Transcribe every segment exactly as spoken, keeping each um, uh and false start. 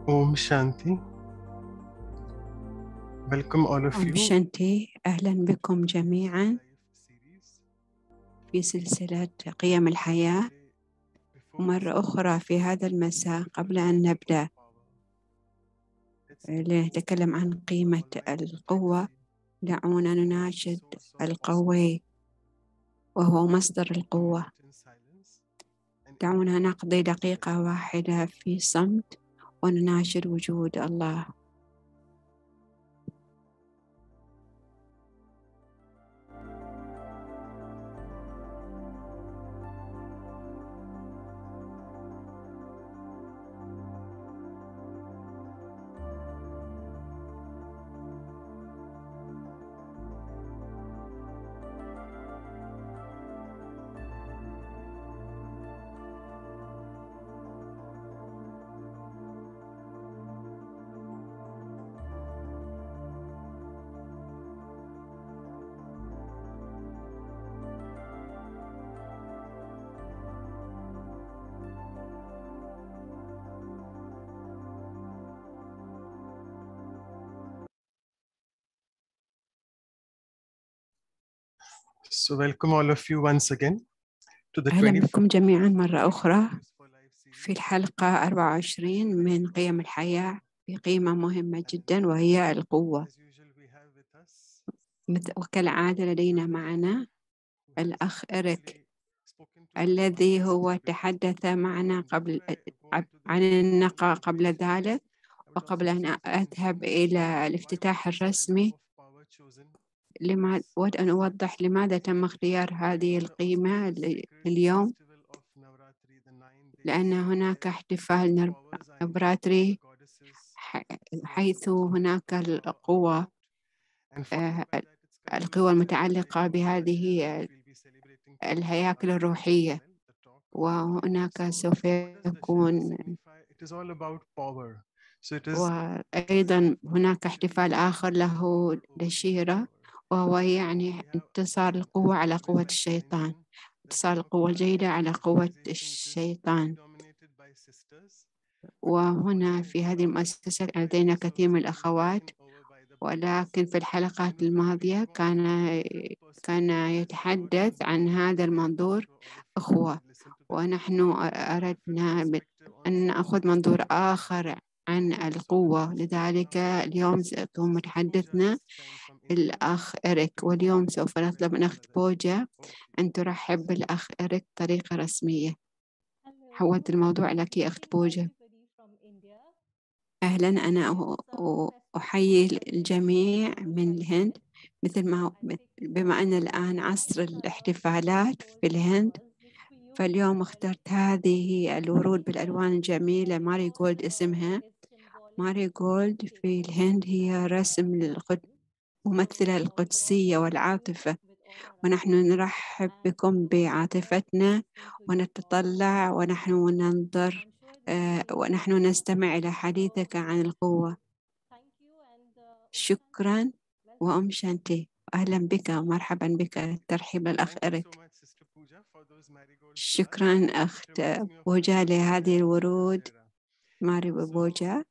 Om Shanti. Welcome all of أم you شانتي، أهلا بكم جميعا في سلسلة قيم الحياة. ومرة أخرى في هذا المساء قبل أن نبدأ لنتكلم عن قيمة القوة، دعونا نناشد القوي وهو مصدر القوة. دعونا نقضي دقيقة واحدة في صمت ونناشد وجود الله. So welcome all of you once again to the أهلا twenty-fourth بكم جميعا مرة أخرى في الحلقة أربعة وعشرين من قيم الحياة، في قيمة مهمة جدا وهي القوة. وكالعادة لدينا معنا الأخ إريك الذي هو تحدث معنا قبل عن النقا قبل ذلك. وقبل أن أذهب إلى الافتتاح الرسمي، لما أود أن أوضح لماذا تم اختيار هذه القيمة اليوم، لأن هناك احتفال نبراتري حيث هناك القوة القوى المتعلقة بهذه الهياكل الروحية، وهناك سوف يكون وأيضا هناك احتفال آخر له دشيرة، وهو يعني انتصار القوة على قوة الشيطان، انتصار القوة الجيدة على قوة الشيطان. وهنا في هذه المؤسسة لدينا كثير من الأخوات، ولكن في الحلقات الماضية كان كان يتحدث عن هذا المنظور أخوة، ونحن أردنا أن نأخذ منظور آخر عن القوة. لذلك اليوم سيكون متحدثنا الأخ إريك، واليوم سوف نطلب من أخت بوجا أن ترحب بالأخ إريك بطريقة رسمية. حولت الموضوع لك يا أخت بوجا. أهلا، أنا أحيي الجميع من الهند، مثل ما بما أن الآن عصر الاحتفالات في الهند، فاليوم اخترت هذه الورود بالألوان الجميلة. ماري جولد اسمها. ماري جولد في الهند هي رسم للقد... ممثلة القدسية والعاطفة، ونحن نرحب بكم بعاطفتنا ونتطلع ونحن ننظر آه ونحن نستمع إلى حديثك عن القوة. شكرا وأم شانتي، أهلا بك ومرحبا بك. ترحيب الأخ إريك. شكرا أخت بوجا لهذه الورود. ماري بوجا،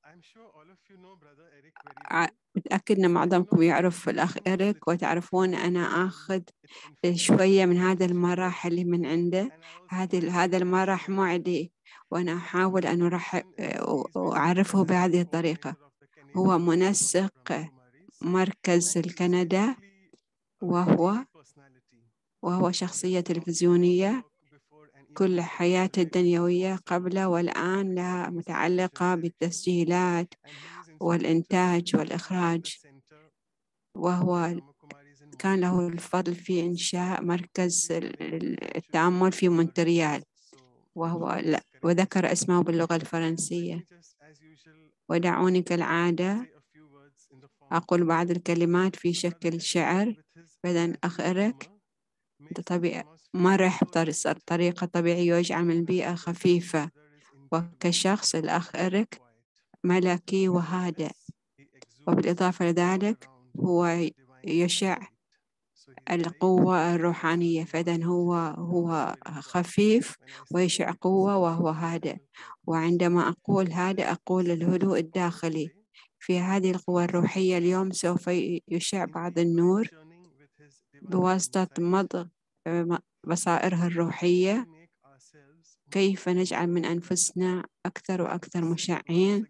متأكد أن معظمكم يعرف الأخ إريك، وتعرفون أنا أخذ شوية من هذا المراحل اللي من عنده. هذه هذا المراح معدي، وأنا أحاول أن أرحب وأعرفه بهذه الطريقة. هو منسق مركز الكندا، وهو وهو شخصية تلفزيونية كل حياته الدنيوية قبل والآن لها متعلقة بالتسجيلات والإنتاج والإخراج، وهو كان له الفضل في إنشاء مركز التأمل في مونتريال، وهو وذكر اسمه باللغة الفرنسية. ودعوني كالعادة أقول بعض الكلمات في شكل شعر. فإذا أخ إريك طبيعي مرح بطريقة طبيعية ويجعل من البيئة خفيفة، وكشخص الأخ إريك ملكي وهادئ، وبالإضافة لذلك هو يشع القوة الروحانية، فإذا هو هو خفيف ويشع قوة وهو هادئ. وعندما أقول هادئ أقول الهدوء الداخلي. في هذه القوة الروحية اليوم سوف يشع بعض النور بواسطة مضغ بصائرها الروحية، كيف نجعل من أنفسنا أكثر وأكثر مشعين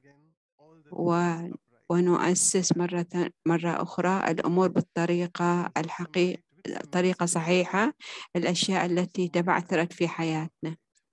ونؤسس مرة مرة أخرى الأمور بالطريقة الحقيقية، طريقة صحيحة، الأشياء التي تبعثرت في حياتنا.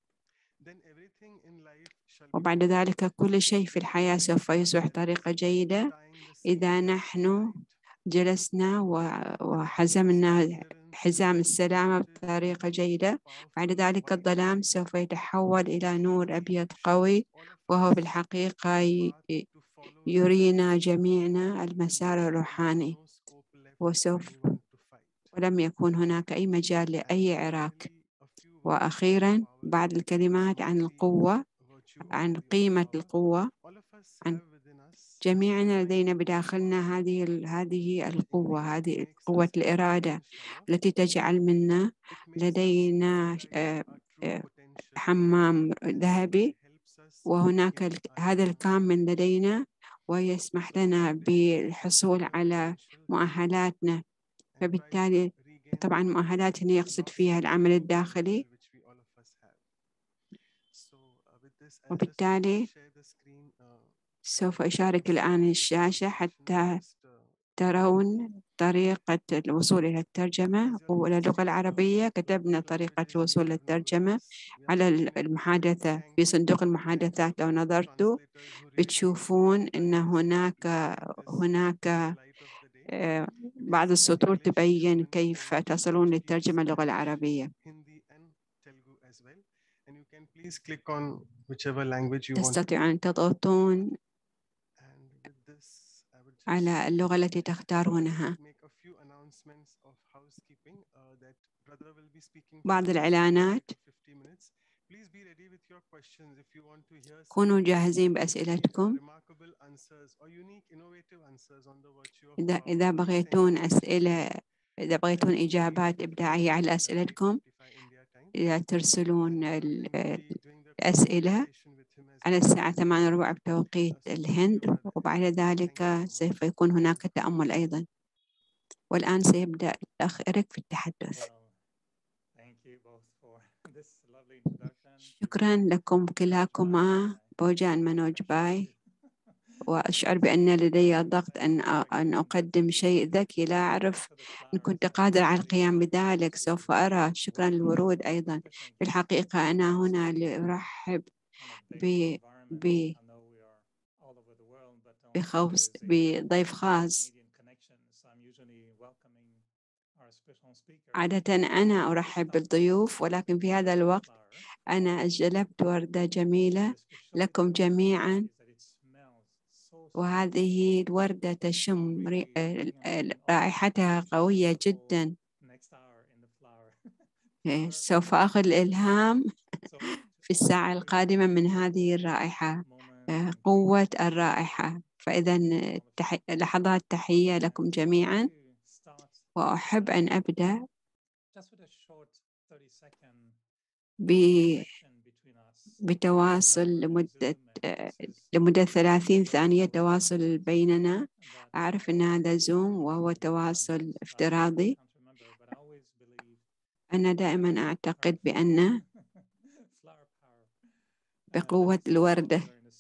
وبعد ذلك كل شيء في الحياة سوف يصبح طريقة جيدة إذا نحن جلسنا وحزمنا حزام السلامة بطريقة جيدة. بعد ذلك الظلام سوف يتحول إلى نور أبيض قوي، وهو بالحقيقة يرينا جميعنا المسار الروحاني، وسوف ولم يكن هناك أي مجال لأي عراك. وأخيرا بعض الكلمات عن القوة، عن قيمة القوة. عن جميعنا لدينا بداخلنا هذه هذه القوة، هذه قوة الإرادة التي تجعل منا لدينا حمام ذهبي، وهناك هذا الكامن لدينا ويسمح لنا بالحصول على مؤهلاتنا. فبالتالي طبعا مؤهلات هنا يقصد فيها العمل الداخلي. وبالتالي سوف أشارك الآن الشاشة حتى ترون طريقة الوصول إلى الترجمة وإلى اللغة العربية. كتبنا طريقة الوصول للترجمة على المحادثة في صندوق المحادثات. لو نظرتوا بتشوفون أن هناك هناك بعض السطور تبين كيف تصلون للترجمة اللغة العربية. تستطيعون أن تضغطون على اللغة التي تختارونها. بعض الإعلانات. كونوا جاهزين بأسئلتكم. إذا إذا بغيتون أسئلة، إذا بغيتون إجابات إبداعية على أسئلتكم، إذا ترسلون الأسئلة على الساعة ثمانية وربع بتوقيت الهند، وبعد ذلك سوف يكون هناك تأمل أيضا. والآن سيبدأ الأخ إريك في التحدث. شكرا لكم كلاكما بوجان منوج باي. وأشعر بأن لدي ضغط أن أن أقدم شيء ذكي، لا أعرف إن كنت قادر على القيام بذلك. سوف أرى. شكرا للورود أيضا. في الحقيقة أنا هنا لأرحب ب ب بخوص بضيف خاص. عادة أنا أرحب بالضيوف، ولكن في هذا الوقت أنا جلبت وردة جميلة لكم جميعا، وهذه الوردة تشم رائحتها قوية جدا. سوف أخذ الإلهام في الساعة القادمة من هذه الرائحة، قوة الرائحة. فإذا لحظات تحية لكم جميعا، وأحب أن أبدأ بتواصل لمدة لمدة ثلاثين ثانية، تواصل بيننا. أعرف أن هذا زوم وهو تواصل افتراضي. أنا دائما أعتقد بأن بقوة الوردة،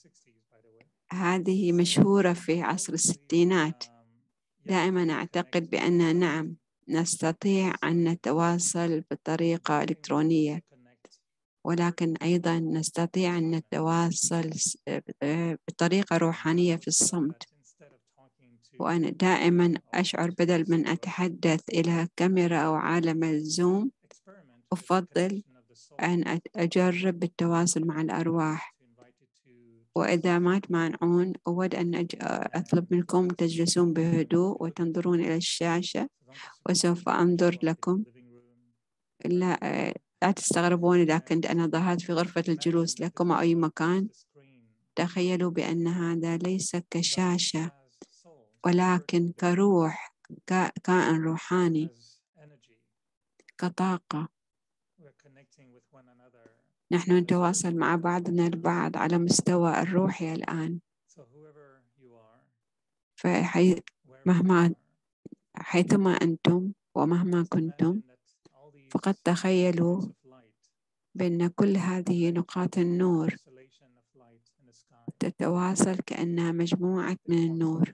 هذه مشهورة في عصر الستينات. دائما أعتقد بأن نعم نستطيع أن نتواصل بطريقة إلكترونية، ولكن أيضا نستطيع أن نتواصل بطريقة روحانية في الصمت. وأنا دائما أشعر بدل من أتحدث إلى كاميرا أو عالم الزوم، أفضل أن أجرب بالتواصل مع الأرواح. وإذا ما تمانعون أود أن أطلب منكم تجلسون بهدوء وتنظرون إلى الشاشة، وسوف أنظر لكم. لا لا تستغربون إذا كنت أنا ظهرت في غرفة الجلوس لكم أو أي مكان. تخيلوا بأن هذا ليس كشاشة، ولكن كروح، كائن روحاني. كطاقة. نحن نتواصل مع بعضنا البعض على مستوى الروحي الآن. فحي... مهما حيثما أنتم ومهما كنتم، فقد تخيلوا بأن كل هذه نقاط النور تتواصل كأنها مجموعة من النور.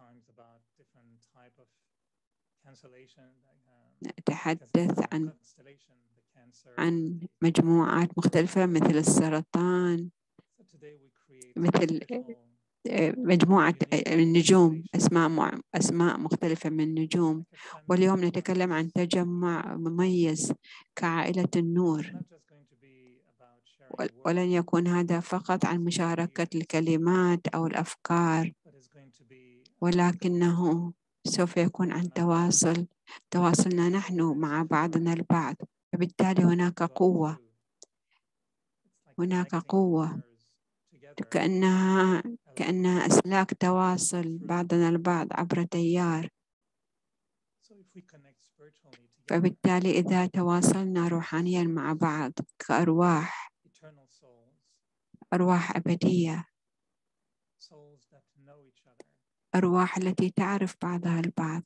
نتحدث عن عن مجموعات مختلفة مثل السرطان، مثل مجموعة النجوم، أسماء أسماء مختلفة من النجوم. واليوم نتكلم عن تجمع مميز كعائلة النور، ولن يكون هذا فقط عن مشاركة الكلمات أو الأفكار، ولكنه سوف يكون عن تواصل تواصلنا نحن مع بعضنا البعض. فبالتالي هناك قوة هناك قوة كأنها كأنها أسلاك تواصل بعضنا البعض عبر تيار. فبالتالي إذا تواصلنا روحانيا مع بعض كأرواح أرواح أبدية، أرواح التي تعرف بعضها البعض،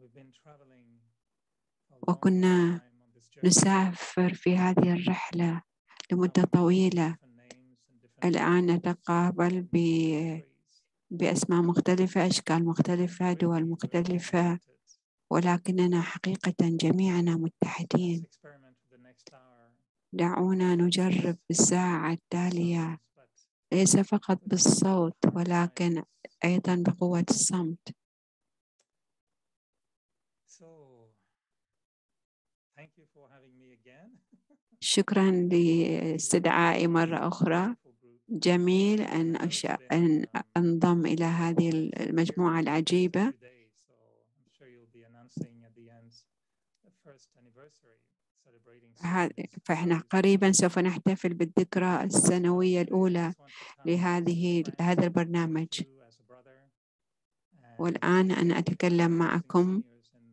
وكنا نسافر في هذه الرحلة لمدة طويلة، الآن نتقابل ب... بأسماء مختلفة، أشكال مختلفة، دول مختلفة، ولكننا حقيقة جميعنا متحدين. دعونا نجرب الساعة التالية ليس فقط بالصوت ولكن أيضا بقوة الصمت. شكرا لاستدعائي مرة أخرى. جميل أن أش... أن أنضم إلى هذه المجموعة العجيبة. فإحنا قريبا سوف نحتفل بالذكرى السنوية الأولى لهذه هذا البرنامج. والآن أنا أتكلم معكم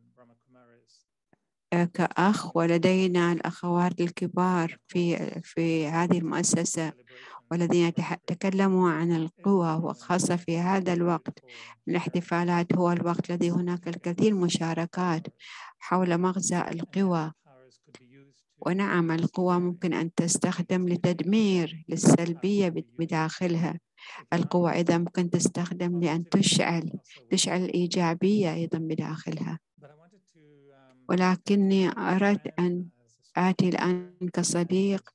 كأخ، ولدينا الأخوات الكبار في في هذه المؤسسة والذين تكلموا عن القوة، وخاصة في هذا الوقت الاحتفالات هو الوقت الذي هناك الكثير مشاركات حول مغزى القوى. ونعم، القوى ممكن أن تستخدم لتدمير للسلبية بداخلها. القوة أيضا ممكن تستخدم لأن تشعل تشعل الإيجابية أيضا بداخلها. ولكني أردت أن آتي الآن كصديق،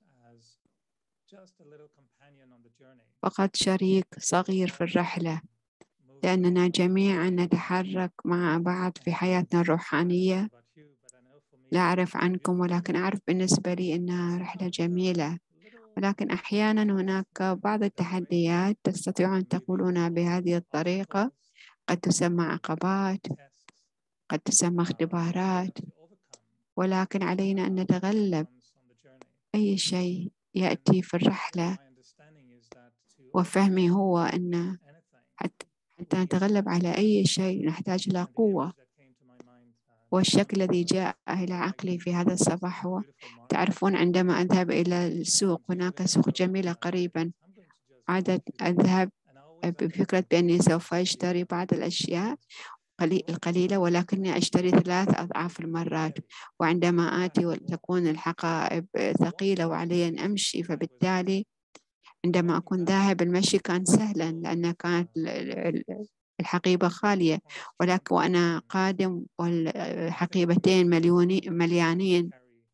فقط شريك صغير في الرحلة، لأننا جميعا نتحرك مع بعض في حياتنا الروحانية. لا أعرف عنكم، ولكن أعرف بالنسبة لي أنها رحلة جميلة، ولكن أحيانا هناك بعض التحديات تستطيعون أن تقولون بهذه الطريقة، قد تسمى عقبات، قد تسمى اختبارات، ولكن علينا أن نتغلب أي شيء يأتي في الرحلة. وفهمي هو أن حتى نتغلب على أي شيء نحتاج إلى قوة. والشكل الذي جاء إلى عقلي في هذا الصباح هو، تعرفون، عندما أذهب إلى السوق، هناك سوق جميلة قريبا، عادة أذهب بفكرة بأني سوف أشتري بعض الأشياء القليلة، ولكني أشتري ثلاث أضعاف المرات. وعندما آتي وتكون الحقائب ثقيلة وعلي أن أمشي، فبالتالي عندما أكون ذاهب المشي كان سهلا لأن كانت الحقيبة خالية، ولكن وأنا قادم والحقيبتين مليانين،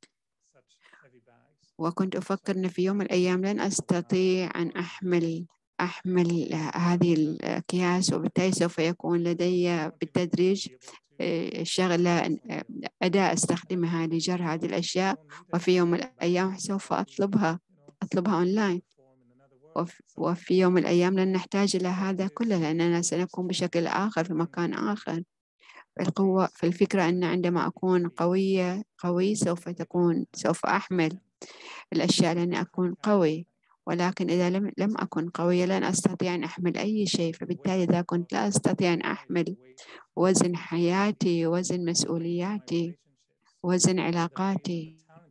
وكنت أفكر أن في يوم من الأيام لن أستطيع أن أحمل أحمل هذه الأكياس، وبالتالي سوف يكون لدي بالتدريج شغلة أداة أستخدمها لجر هذه الأشياء، وفي يوم من الأيام سوف أطلبها أطلبها أونلاين. وفي يوم من الأيام لن نحتاج إلى هذا كله، لأننا سنكون بشكل آخر في مكان آخر. القوة في الفكرة أن عندما أكون قوية قوي سوف تكون سوف أحمل الأشياء لأني أكون قوي، ولكن إذا لم لم أكن قوية لن أستطيع أن أحمل أي شيء. فبالتالي إذا كنت لا أستطيع أن أحمل وزن حياتي، وزن مسؤولياتي، وزن علاقاتي،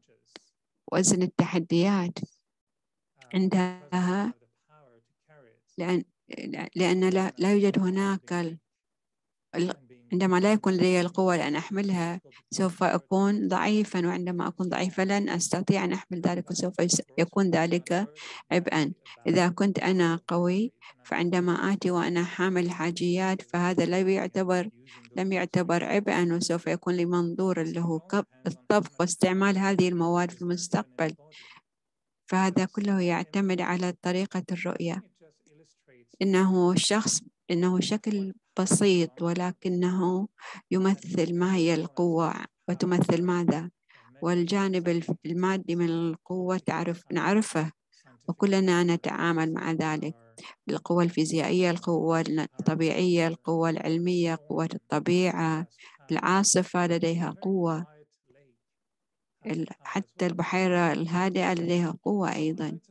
وزن التحديات عندها، لأن لأن لا, لا يوجد هناك ال... عندما لا يكون لدي القوة لأن أحملها سوف أكون ضعيفا، وعندما أكون ضعيفا لن أستطيع أن أحمل ذلك وسوف يكون ذلك عبئا. إذا كنت أنا قوي فعندما آتي وأنا حامل حاجيات فهذا لا يعتبر لم يعتبر عبئا، وسوف يكون لي منظور اللي هو الطبخ واستعمال هذه المواد في المستقبل. فهذا كله يعتمد على طريقة الرؤية. إنه شخص إنه شكل بسيط ولكنه يمثل ما هي القوة وتمثل ماذا، والجانب المادي من القوة تعرف نعرفه وكلنا نتعامل مع ذلك. القوة الفيزيائية، القوة الطبيعية، القوة العلمية، قوة الطبيعة، العاصفة لديها قوة، حتى البحيرة الهادئة لديها قوة أيضا.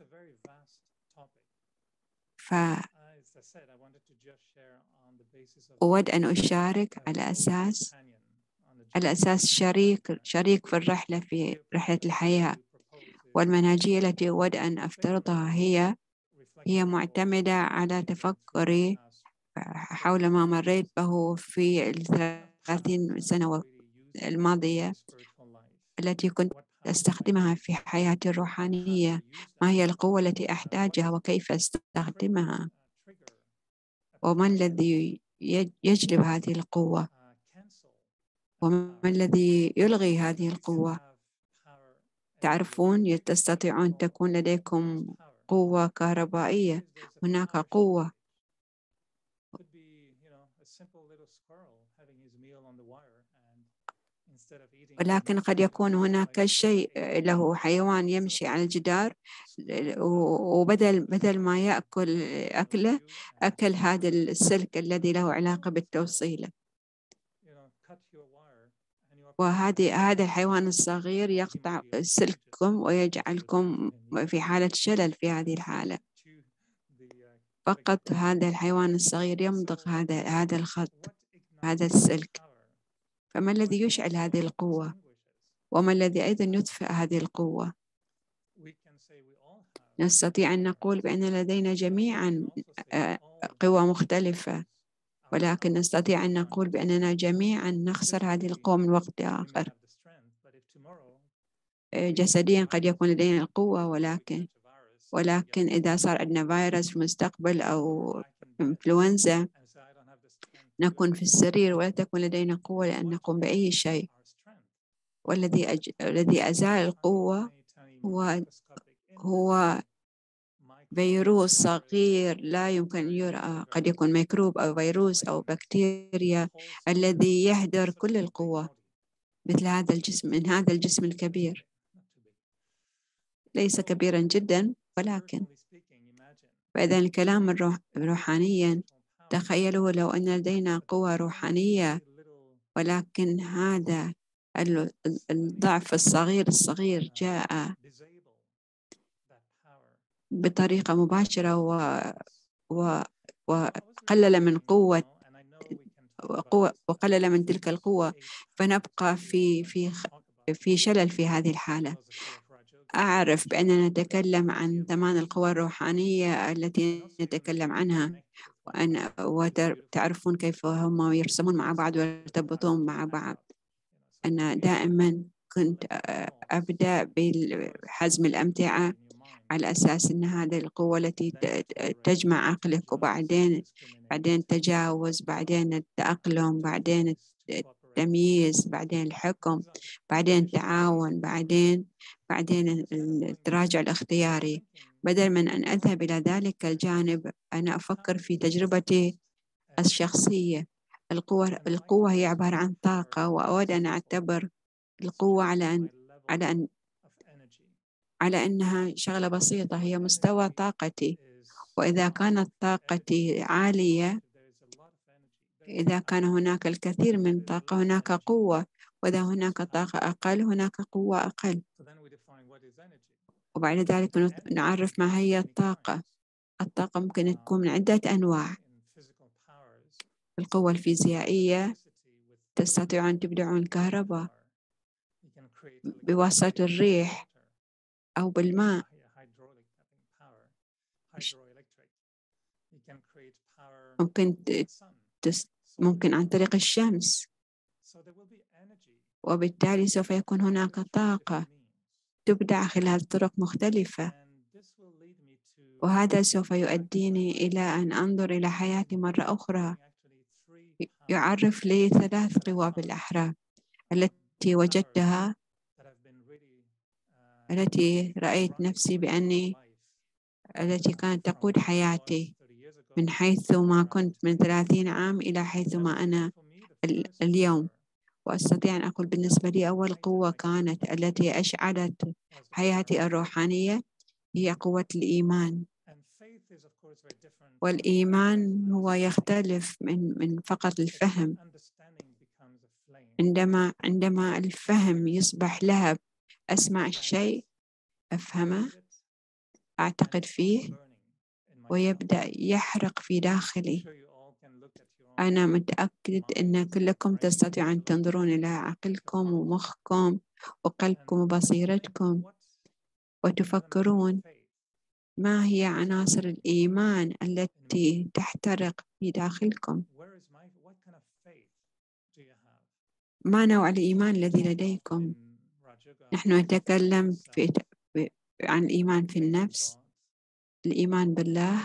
فأود أن أشارك على أساس على أساس شريك شريك في الرحلة في رحلة الحياة، والمنهجية التي أود أن أفترضها هي هي معتمدة على تفكري حول ما مريت به في الثلاثين سنة الماضية التي كنت أستخدمها في حياتي الروحانية. ما هي القوة التي أحتاجها وكيف أستخدمها، وما الذي يجلب هذه القوة، وما الذي يلغي هذه القوة. تعرفون تستطيعون تكون لديكم قوة كهربائية، هناك قوة، ولكن قد يكون هناك شيء له حيوان يمشي على الجدار، وبدل بدل ما يأكل أكله أكل هذا السلك الذي له علاقة بالتوصيلة، وهذه هذا الحيوان الصغير يقطع سلككم ويجعلكم في حالة شلل. في هذه الحالة فقط هذا الحيوان الصغير يمضغ هذا هذا الخط، هذا السلك. فما الذي يشعل هذه القوة، وما الذي أيضا يطفئ هذه القوة؟ نستطيع أن نقول بأن لدينا جميعا قوى مختلفة، ولكن نستطيع أن نقول بأننا جميعا نخسر هذه القوة من وقت آخر. جسديا قد يكون لدينا القوة، ولكن ولكن إذا صار عندنا فيروس في المستقبل أو إنفلونزا نكون في السرير ولا تكون لدينا قوة لأن نقوم بأي شيء. والذي أج... الذي أزال القوة هو هو فيروس صغير لا يمكن أن يرى، قد يكون ميكروب أو فيروس أو بكتيريا الذي يهدر كل القوة مثل هذا الجسم من هذا الجسم الكبير. ليس كبيرا جدا ولكن. فإذا الكلام الروح... روحانيا، تخيلوا لو أن لدينا قوة روحانية ولكن هذا الضعف الصغير الصغير جاء بطريقة مباشرة و... و... وقلل من قوة وقوة وقلل من تلك القوة، فنبقى في في في شلل في هذه الحالة. أعرف بأننا نتكلم عن ثمان القوى الروحانية التي نتكلم عنها، وأن وتعرفون كيف هم يرسمون مع بعض ويرتبطون مع بعض. أنا دائما كنت أبدأ بحزم الأمتعة على أساس أن هذه القوة التي تجمع عقلك، وبعدين بعدين التجاوز، بعدين التأقلم، بعدين التمييز، بعدين الحكم، بعدين التعاون، بعدين بعدين التراجع الاختياري. بدل من أن أذهب إلى ذلك الجانب أنا أفكر في تجربتي الشخصية. القوة القوة هي عبارة عن طاقة، وأود أن أعتبر القوة على أن على أن على أنها شغلة بسيطة، هي مستوى طاقتي. وإذا كانت طاقتي عالية، إذا كان هناك الكثير من طاقة هناك قوة، وإذا هناك طاقة أقل هناك قوة أقل. وبعد ذلك نعرف ما هي الطاقة. الطاقة ممكن تكون من عدة أنواع. القوة الفيزيائية تستطيع أن تبدع الكهرباء بواسطة الريح، أو بالماء. ممكن تس ممكن عن طريق الشمس، وبالتالي سوف يكون هناك طاقة تبدع خلال طرق مختلفة، وهذا سوف يؤديني إلى أن أنظر إلى حياتي مرة أخرى. يعرف لي ثلاث قوى بالأحرى التي وجدتها، التي رأيت نفسي بأني التي كانت تقود حياتي من حيث ما كنت من ثلاثين عام إلى حيث ما أنا اليوم. وأستطيع أن أقول بالنسبة لي أول قوة كانت التي أشعلت حياتي الروحانية هي قوة الإيمان. والإيمان هو يختلف من من فقط الفهم. عندما عندما الفهم يصبح لهب، أسمع الشيء أفهمه، أعتقد فيه، ويبدأ يحرق في داخلي. أنا متأكد أن كلكم تستطيعون أن تنظرون إلى عقلكم ومخكم وقلبكم وبصيرتكم وتفكرون ما هي عناصر الإيمان التي تحترق في داخلكم. ما نوع الإيمان الذي لديكم؟ نحن نتكلم في عن الإيمان في النفس، الإيمان بالله،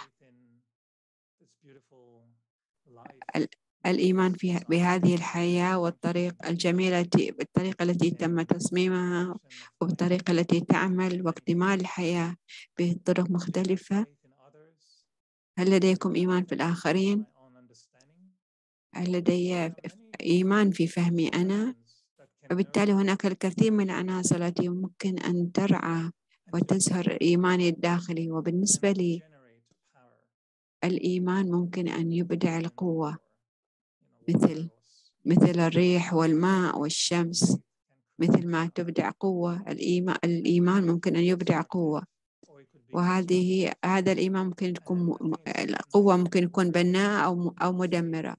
الإيمان في بهذه الحياة والطريقة الجميلة، بالطريقة التي تم تصميمها وبالطريقة التي تعمل، واكتمال الحياة بطرق مختلفة. هل لديكم إيمان في الآخرين؟ هل لدي إيمان في فهمي أنا؟ وبالتالي هناك الكثير من العناصر التي يمكن أن ترعى وتزهر إيماني الداخلي. وبالنسبة لي الإيمان ممكن أن يبدع القوة، مثل مثل الريح والماء والشمس، مثل ما تبدع قوة الإيمان. الإيمان ممكن أن يبدع قوة، وهذه هذا الإيمان ممكن تكون القوة ممكن يكون بناء أو أو مدمرة.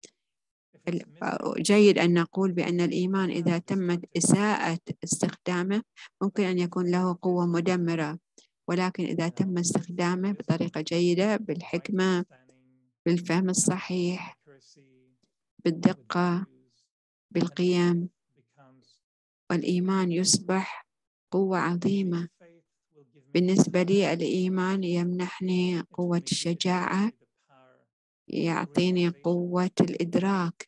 جيد أن نقول بأن الإيمان إذا تمت إساءة استخدامه ممكن أن يكون له قوة مدمرة، ولكن إذا تم استخدامه بطريقة جيدة، بالحكمة، بالفهم الصحيح، بالدقة، بالقيم، والإيمان يصبح قوة عظيمة. بالنسبة لي الإيمان يمنحني قوة الشجاعة، يعطيني قوة الإدراك،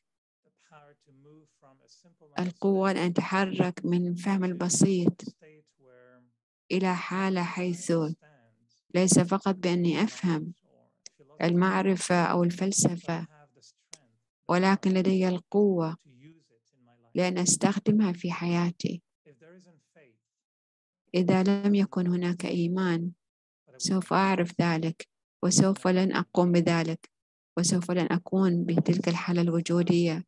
القوة أن أتحرك من الفهم البسيط إلى حالة حيث ليس فقط بأني أفهم المعرفة أو الفلسفة، ولكن لدي القوة لأن أستخدمها في حياتي. إذا لم يكن هناك إيمان سوف أعرف ذلك، وسوف لن أقوم بذلك، وسوف لن أكون بتلك الحالة الوجودية.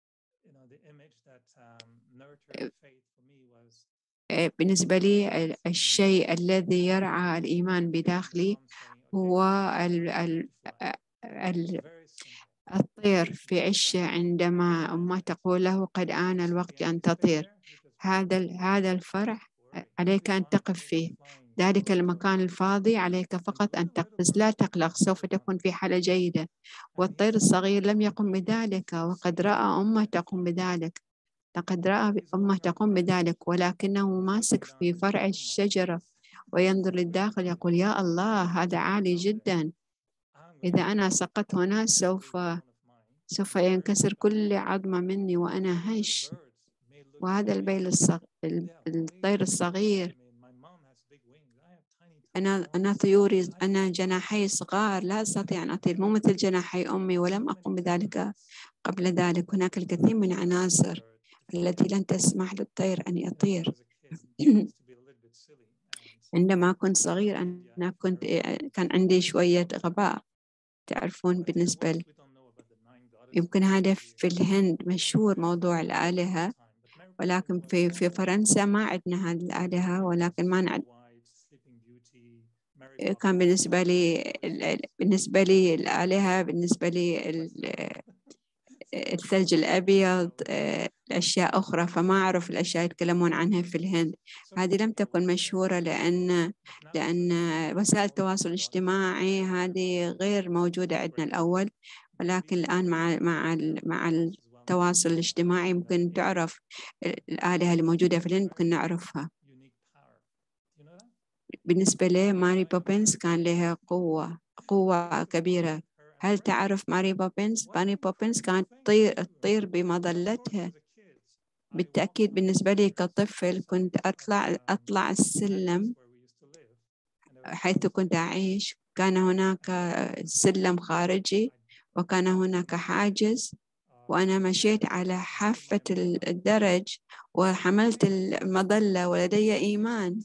بالنسبة لي الشيء الذي يرعى الإيمان بداخلي هو ال ال ال الطير في عشه عندما أمه تقول له قد آن الوقت أن تطير. هذا هذا الفرح عليك أن تقف فيه، ذلك المكان الفاضي عليك فقط أن تقفز، لا تقلق، سوف تكون في حالة جيدة. والطير الصغير لم يقم بذلك، وقد رأى أمه تقوم بذلك، لقد رأى أمه تقوم بذلك، ولكنه ماسك في فرع الشجرة وينظر للداخل يقول يا الله هذا عالي جدا، إذا أنا سقطت هنا سوف سوف ينكسر كل عظمة مني وأنا هش. وهذا البيل الصغ... الطير الصغير، أنا أنا طيوري، أنا جناحي صغار لا أستطيع أن أطير، مو مثل جناحي أمي، ولم أقم بذلك قبل ذلك. هناك الكثير من العناصر التي لن تسمح للطير أن يطير. عندما كنت صغير أنا كنت كان عندي شوية غباء، تعرفون. بالنسبة ل... يمكن هذا في الهند مشهور موضوع الآلهة، ولكن في في فرنسا ما عندنا هذه الآلهة، ولكن ما نعد... كان بالنسبة لي بالنسبة لي الآلهة بالنسبة لي الثلج الأبيض، الأشياء أخرى، فما أعرف الأشياء يتكلمون عنها في الهند. هذه لم تكن مشهورة لأن لأن وسائل التواصل الاجتماعي هذه غير موجودة عندنا الأول، ولكن الآن مع مع مع التواصل الاجتماعي ممكن تعرف الآلهة اللي موجودة في الهند، ممكن نعرفها. بالنسبة لي ماري بوبينز كان لها قوة قوة كبيرة. هل تعرف ماري بوبينز؟ ماري بوبينز كانت تطير تطير بمظلتها. بالتأكيد بالنسبة لي كطفل كنت أطلع أطلع السلم حيث كنت أعيش، كان هناك سلم خارجي وكان هناك حاجز، وأنا مشيت على حافة الدرج وحملت المظلة ولدي إيمان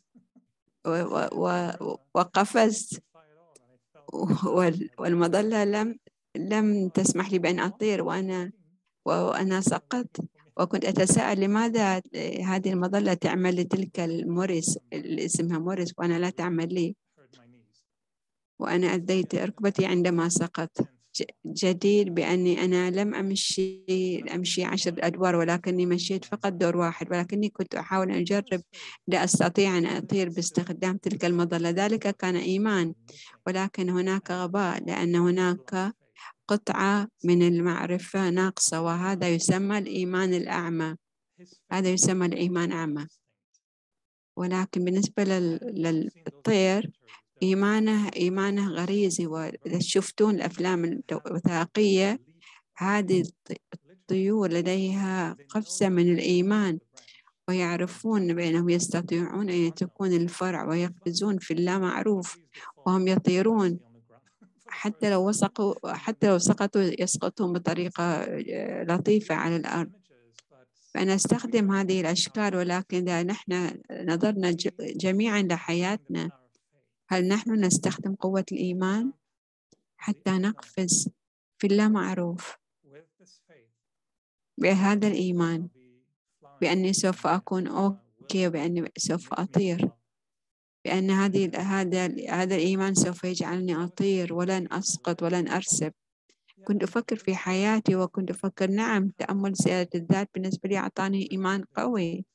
وقفزت، والمظلة لم لم تسمح لي بأن أطير، وأنا وأنا سقطت، وكنت أتساءل لماذا هذه المظلة تعمل لتلك الموريس اللي اسمها موريس وأنا لا تعمل لي، وأنا أذيت ركبتي عندما سقطت. جدير بأني أنا لم أمشي أمشي عشر أدوار، ولكني مشيت فقط دور واحد، ولكني كنت أحاول أن أجرب لا أستطيع أن أطير باستخدام تلك المظلة. ذلك كان إيمان، ولكن هناك غباء، لأن هناك قطعة من المعرفة ناقصة، وهذا يسمى الإيمان الأعمى. هذا يسمى الإيمان أعمى. ولكن بالنسبة للطير إيمانه إيمانه غريزي، وإذا شفتون الأفلام الوثائقية هذه الطيور لديها قفزة من الإيمان، ويعرفون بأنهم يستطيعون أن يتركون الفرع ويقفزون في اللامعروف وهم يطيرون، حتى لو وسقوا حتى لو سقطوا يسقطون بطريقة لطيفة على الأرض. فأنا أستخدم هذه الأشكال، ولكن إذا نحن نظرنا جميعا لحياتنا، هل نحن نستخدم قوة الإيمان حتى نقفز في اللامعروف بهذا الإيمان بأني سوف أكون أوكي، وبأني سوف أطير، بأن هذه هذا هذا الإيمان سوف يجعلني أطير ولن أسقط ولن أرسب. كنت أفكر في حياتي وكنت أفكر نعم، تأمل سيادة الذات بالنسبة لي أعطاني إيمان قوي.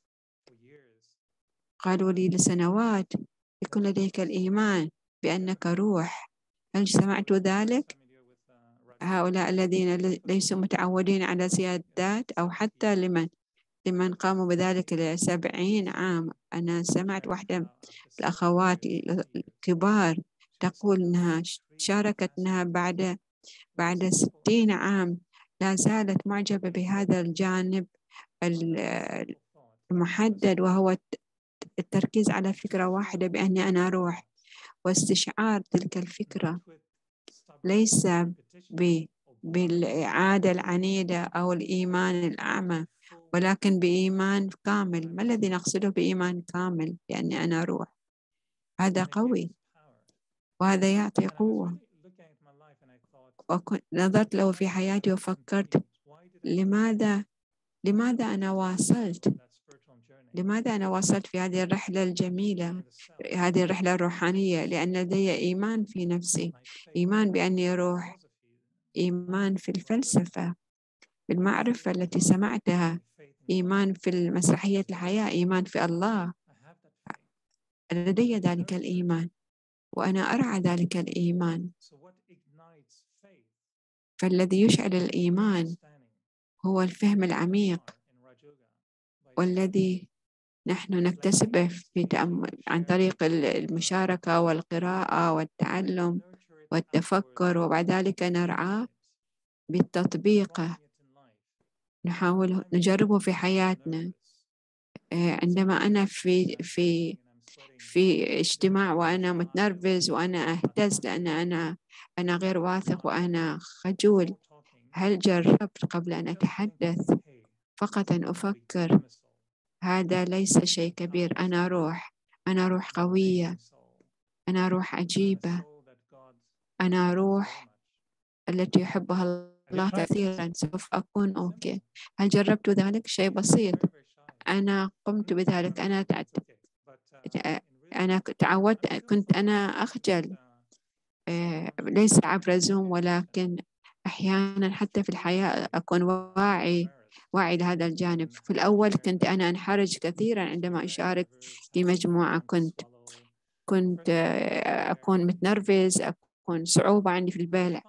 قالوا لي لسنوات يكون لديك الإيمان بأنك روح. هل سمعت ذلك؟ هؤلاء الذين ليسوا متعودين على سيادة الذات، أو حتى لمن لمن قاموا بذلك لسبعين عام. أنا سمعت واحدة الأخوات الكبار تقول أنها شاركت أنها بعد بعد ستين عام لا زالت معجبة بهذا الجانب المحدد، وهو التركيز على فكرة واحدة بأني أنا روح، واستشعار تلك الفكرة ليس بالإعادة العنيدة أو الإيمان الأعمى، ولكن بإيمان كامل. ما الذي نقصده بإيمان كامل؟ لأني أنا روح. هذا قوي وهذا يعطي قوة. ونظرت له في حياتي وفكرت لماذا لماذا أنا واصلت لماذا أنا واصلت في هذه الرحلة الجميلة، هذه الرحلة الروحانية؟ لأن لدي إيمان في نفسي، إيمان بأني روح، إيمان في الفلسفة، بالمعرفة التي سمعتها، إيمان في مسرحية الحياة، إيمان في الله. لدي ذلك الإيمان وأنا أرعى ذلك الإيمان. فالذي يشعل الإيمان هو الفهم العميق، والذي نحن نكتسبه في تأمل عن طريق المشاركة والقراءة والتعلم والتفكر، وبعد ذلك نرعاه بالتطبيق، نحاول نجربه في حياتنا. عندما أنا في في في اجتماع وأنا متنرفز وأنا أهتز لأن أنا أنا غير واثق وأنا خجول، هل جربت قبل أن أتحدث فقط أن أفكر هذا ليس شيء كبير، أنا روح، أنا روح قوية، أنا روح عجيبة، أنا روح التي يحبها الله كثيرا، سوف أكون أوكي. هل جربت ذلك؟ شيء بسيط، أنا قمت بذلك. أنا أنا تعودت، كنت أنا أخجل ليس عبر زوم، ولكن أحيانا حتى في الحياة أكون واعي واعي لهذا الجانب. في الأول كنت أنا أنحرج كثيرا عندما أشارك في مجموعة، كنت كنت أكون متنرفز، أكون صعوبة عندي في البلع،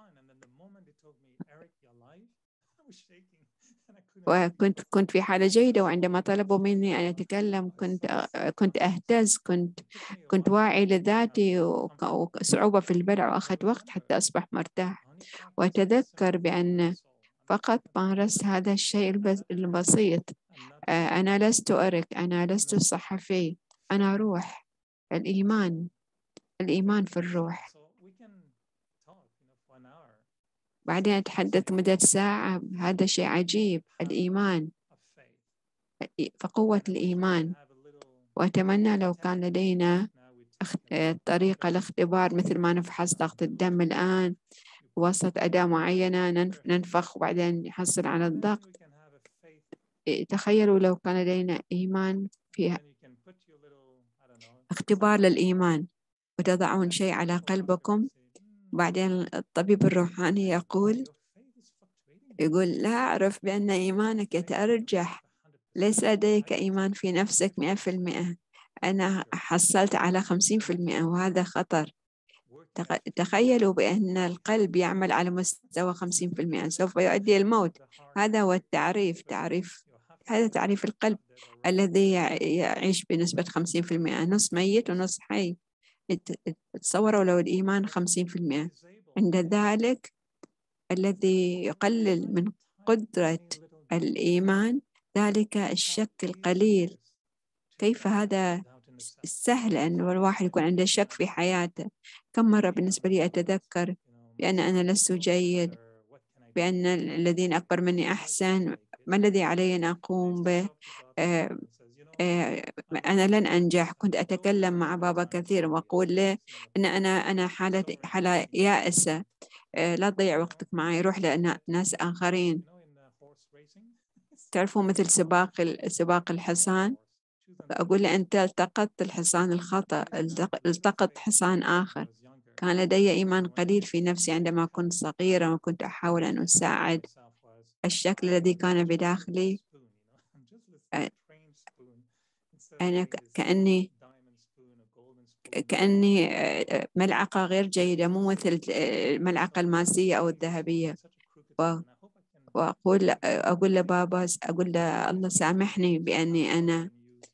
وكنت كنت في حالة جيدة، وعندما طلبوا مني أن أتكلم كنت كنت أهتز، كنت كنت واعي لذاتي، وصعوبة في البلع، وأخذ وقت حتى أصبح مرتاح. وأتذكر بأن فقط مارست هذا الشيء البسيط. أنا لست أرك، أنا لست صحفي، أنا روح. الإيمان الإيمان في الروح. بعدين أتحدث مدة ساعة، هذا شيء عجيب. الإيمان، فقوة الإيمان. وأتمنى لو كان لدينا طريقة لاختبار مثل ما نفحص ضغط الدم الآن وسط أداة معينة، ننفخ وبعدين نحصل على الضغط. تخيلوا لو كان لدينا إيمان فيها اختبار للإيمان، وتضعون شيء على قلبكم، بعدين الطبيب الروحاني يقول يقول لا أعرف بأن إيمانك يتأرجح، ليس لديك إيمان في نفسك مئة في المئة، أنا حصلت على خمسين في المئة، وهذا خطر. تخيلوا بأن القلب يعمل على مستوى خمسين في المئة، سوف يؤدي الموت. هذا هو التعريف، تعريف هذا تعريف القلب الذي يعيش بنسبة خمسين في المئة، نص ميت ونص حي. تصوروا لو الإيمان خمسين في المئة، عند ذلك الذي يقلل من قدرة الإيمان ذلك الشك القليل. كيف هذا سهل أن الواحد يكون عنده شك في حياته؟ كم مرة بالنسبة لي أتذكر بأن أنا لست جيد، بأن الذين أكبر مني أحسن، ما الذي علي أن أقوم به؟ آه آه أنا لن أنجح. كنت أتكلم مع بابا كثير وأقول له أن أنا أنا حالة حالة يائسة، آه لا تضيع وقتك معي، روح لناس آخرين. تعرفوا مثل سباق سباق الحصان، أقول له أنت التقطت الحصان الخطأ، التقط حصان آخر. كان لدي إيمان قليل في نفسي عندما كنت صغيرة، وكنت أحاول أن أساعد. الشكل الذي كان بداخلي أنا كأني كأني ملعقة غير جيدة، مو مثل الملعقة الماسية أو الذهبية. وأقول أقول لبابا، أقول له الله سامحني بأني أنا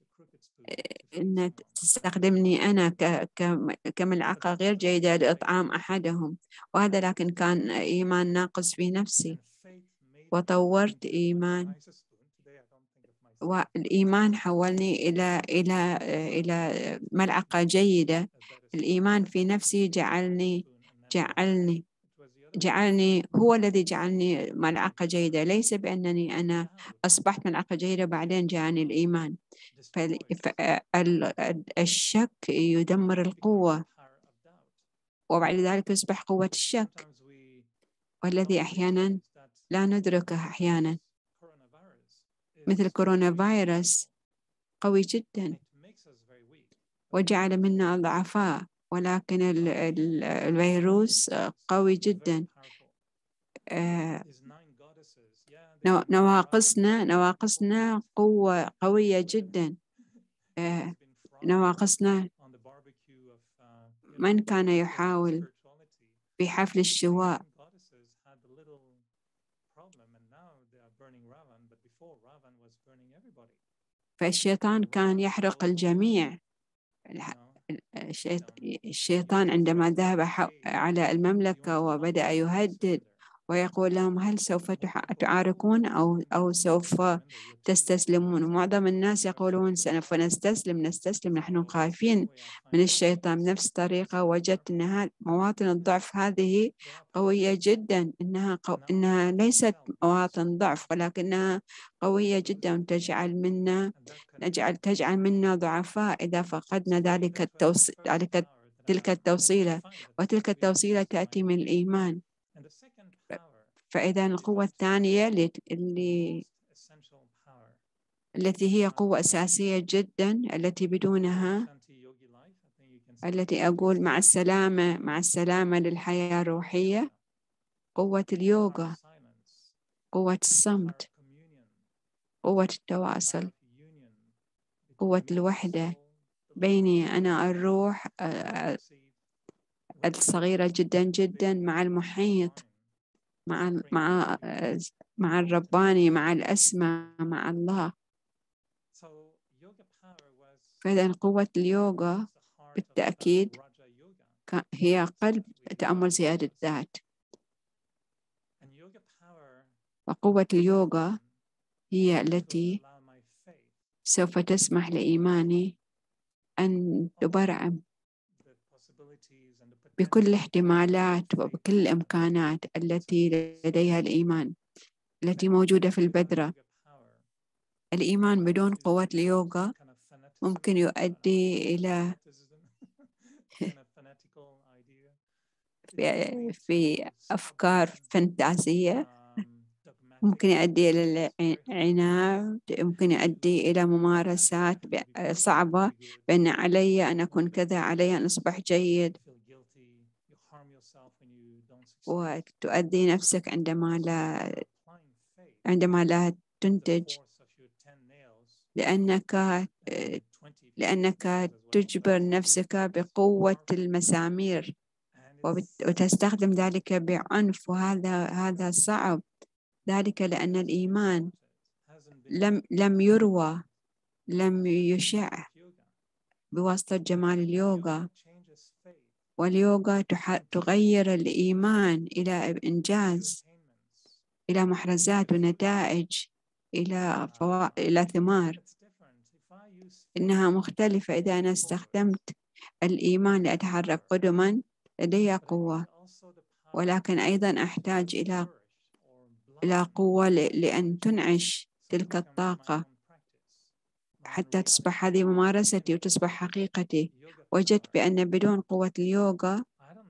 إن تستخدمني أنا كملعقة غير جيدة لإطعام أحدهم. وهذا لكن كان إيمان ناقص في نفسي، وطورت إيمان، والإيمان حولني إلى إلى إلى ملعقة جيدة. الإيمان في نفسي جعلني جعلني جعلني هو الذي جعلني ملعقة جيدة، ليس بأنني أنا أصبحت ملعقة جيدة بعدين جاءني الإيمان. فالشك يدمر القوة، وبعد ذلك يصبح قوة الشك، والذي أحيانا لا ندركه. أحيانا مثل كورونا فيروس قوي جدا وجعل منا ضعفاء، ولكن الفيروس قوي جدا. نواقصنا نواقصنا قوة قوية جدا. نواقصنا، من كان يحاول في حفل الشواء فالشيطان كان يحرق الجميع. الشيطان عندما ذهب على المملكة وبدأ يهدد ويقول لهم هل سوف تعاركون أو أو سوف تستسلمون؟ ومعظم الناس يقولون سوف نستسلم نستسلم نحن خايفين من الشيطان. بنفس الطريقة وجدت أن مواطن الضعف هذه قوية جدا، إنها قو... إنها ليست مواطن ضعف، ولكنها قوية جدا، تجعل منا نجعل تجعل منا ضعفاء إذا فقدنا ذلك التوص... ذلك تلك التوصيلة، وتلك التوصيلة تأتي من الإيمان. فإذا القوة الثانية اللي التي هي قوة أساسية جدا، التي بدونها التي أقول مع السلامة مع السلامة للحياة الروحية، قوة اليوغا، قوة الصمت، قوة التواصل، قوة الوحدة بيني أنا الروح الصغيرة جدا جدا مع المحيط، مع مع مع الرباني، مع الأسمى، مع الله. فإذا قوة اليوغا بالتأكيد هي قلب تأمل زيادة الذات. وقوة اليوغا هي التي سوف تسمح لإيماني أن تبرعم بكل الاحتمالات وبكل الإمكانات التي لديها الإيمان، التي موجودة في البذرة. الإيمان بدون قوة اليوغا ممكن يؤدي إلى في, في أفكار فانتازية، ممكن يؤدي إلى العناد، ممكن يؤدي إلى ممارسات صعبة، بأن علي أن أكون كذا، علي أن أصبح جيد، وتؤذي نفسك عندما لا عندما لا تنتج، لأنك لأنك تجبر نفسك بقوة المسامير وتستخدم ذلك بعنف، وهذا هذا صعب. ذلك لأن الإيمان لم لم يروى، لم يشع بواسطة جمال اليوغا. واليوغا تغير الإيمان إلى إنجاز، إلى محرزات ونتائج، إلى فوا... إلى ثمار. إنها مختلفة. إذا أنا استخدمت الإيمان لأتحرك قدما لدي قوة، ولكن أيضا أحتاج إلى إلى قوة لأن تنعش تلك الطاقة حتى تصبح هذه ممارستي وتصبح حقيقتي. وجدت بأن بدون قوة اليوغا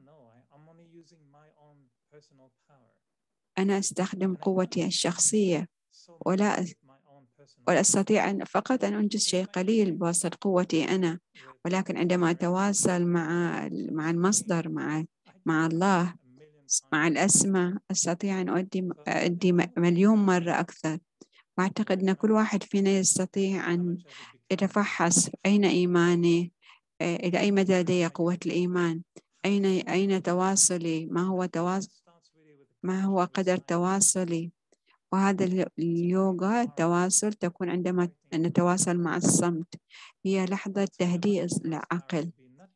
أنا أستخدم قوتي الشخصية، ولا ولا أستطيع أن فقط أن أنجز شيء قليل بواسطة قوتي أنا. ولكن عندما أتواصل مع مع المصدر، مع مع الله، مع الأسمى، أستطيع أن أؤدي أؤدي مليون مرة أكثر. وأعتقد أن كل واحد فينا يستطيع أن يتفحص أين إيماني، إلى أي مدى لدي قوة الإيمان، أين أين تواصلي، ما هو تواصل ما هو قدر تواصلي. وهذا اليوغا التواصل تكون عندما نتواصل مع الصمت، هي لحظة تهدئة العقل.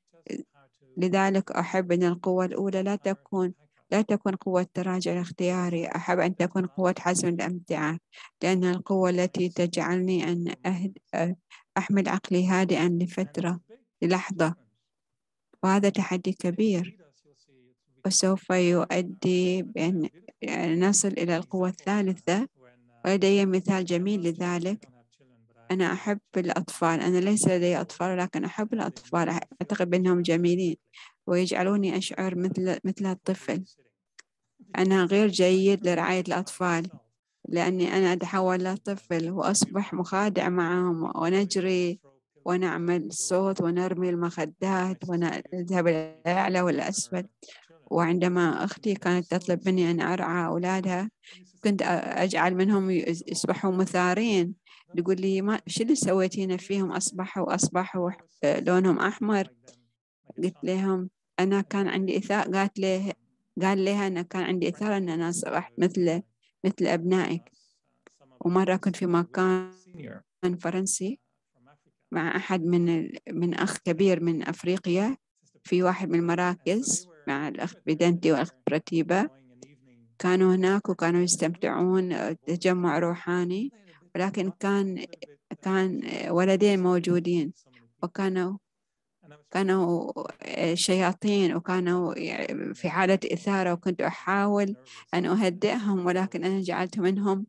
لذلك أحب أن القوة الأولى لا تكون لا تكون قوة تراجع الاختياري، أحب أن تكون قوة حزم الامتعاء، لأن القوة التي تجعلني أن أهد أحمل عقلي هادئا لفترة، للحظة. وهذا تحدي كبير، وسوف يؤدي بأن نصل إلى القوة الثالثة. ولدي مثال جميل لذلك. أنا أحب الأطفال، أنا ليس لدي أطفال لكن أحب الأطفال، أعتقد بأنهم جميلين ويجعلوني أشعر مثل مثل الطفل. أنا غير جيد لرعاية الأطفال لأني أنا أتحول لطفل وأصبح مخادع معهم، ونجري ونعمل صوت ونرمي المخدات ونذهب إلى الأعلى والأسفل. وعندما أختي كانت تطلب مني أن أرعى أولادها كنت أجعل منهم يصبحوا مثارين، تقول لي ما شو اللي سويتينا فيهم، أصبحوا أصبحوا لونهم أحمر. قلت لهم أنا كان عندي إثارة، قالت له قال لها أنا كان عندي إثارة أن أنا أصبحت مثل مثل أبنائك. ومرة كنت في مكان فرنسي مع أحد من من أخ كبير من أفريقيا في واحد من المراكز مع الأخت بيدنتي والأخت برتيبة، كانوا هناك وكانوا يستمتعون تجمع روحاني، ولكن كان كان ولدين موجودين وكانوا كانوا شياطين وكانوا في حالة إثارة، وكنت أحاول أن أهدئهم ولكن أنا جعلت منهم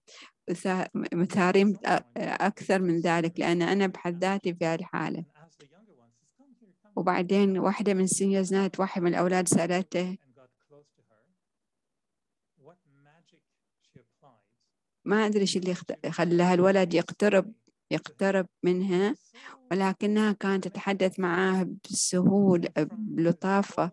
مثارين أكثر من ذلك لأن أنا بحد ذاتي في هذه الحالة. وبعدين واحدة من السينيورز نات واحد من الأولاد سألته ما أدري إيش اللي خلى الولد يقترب يقترب منها، ولكنها كانت تتحدث معاه بسهولة بلطافة.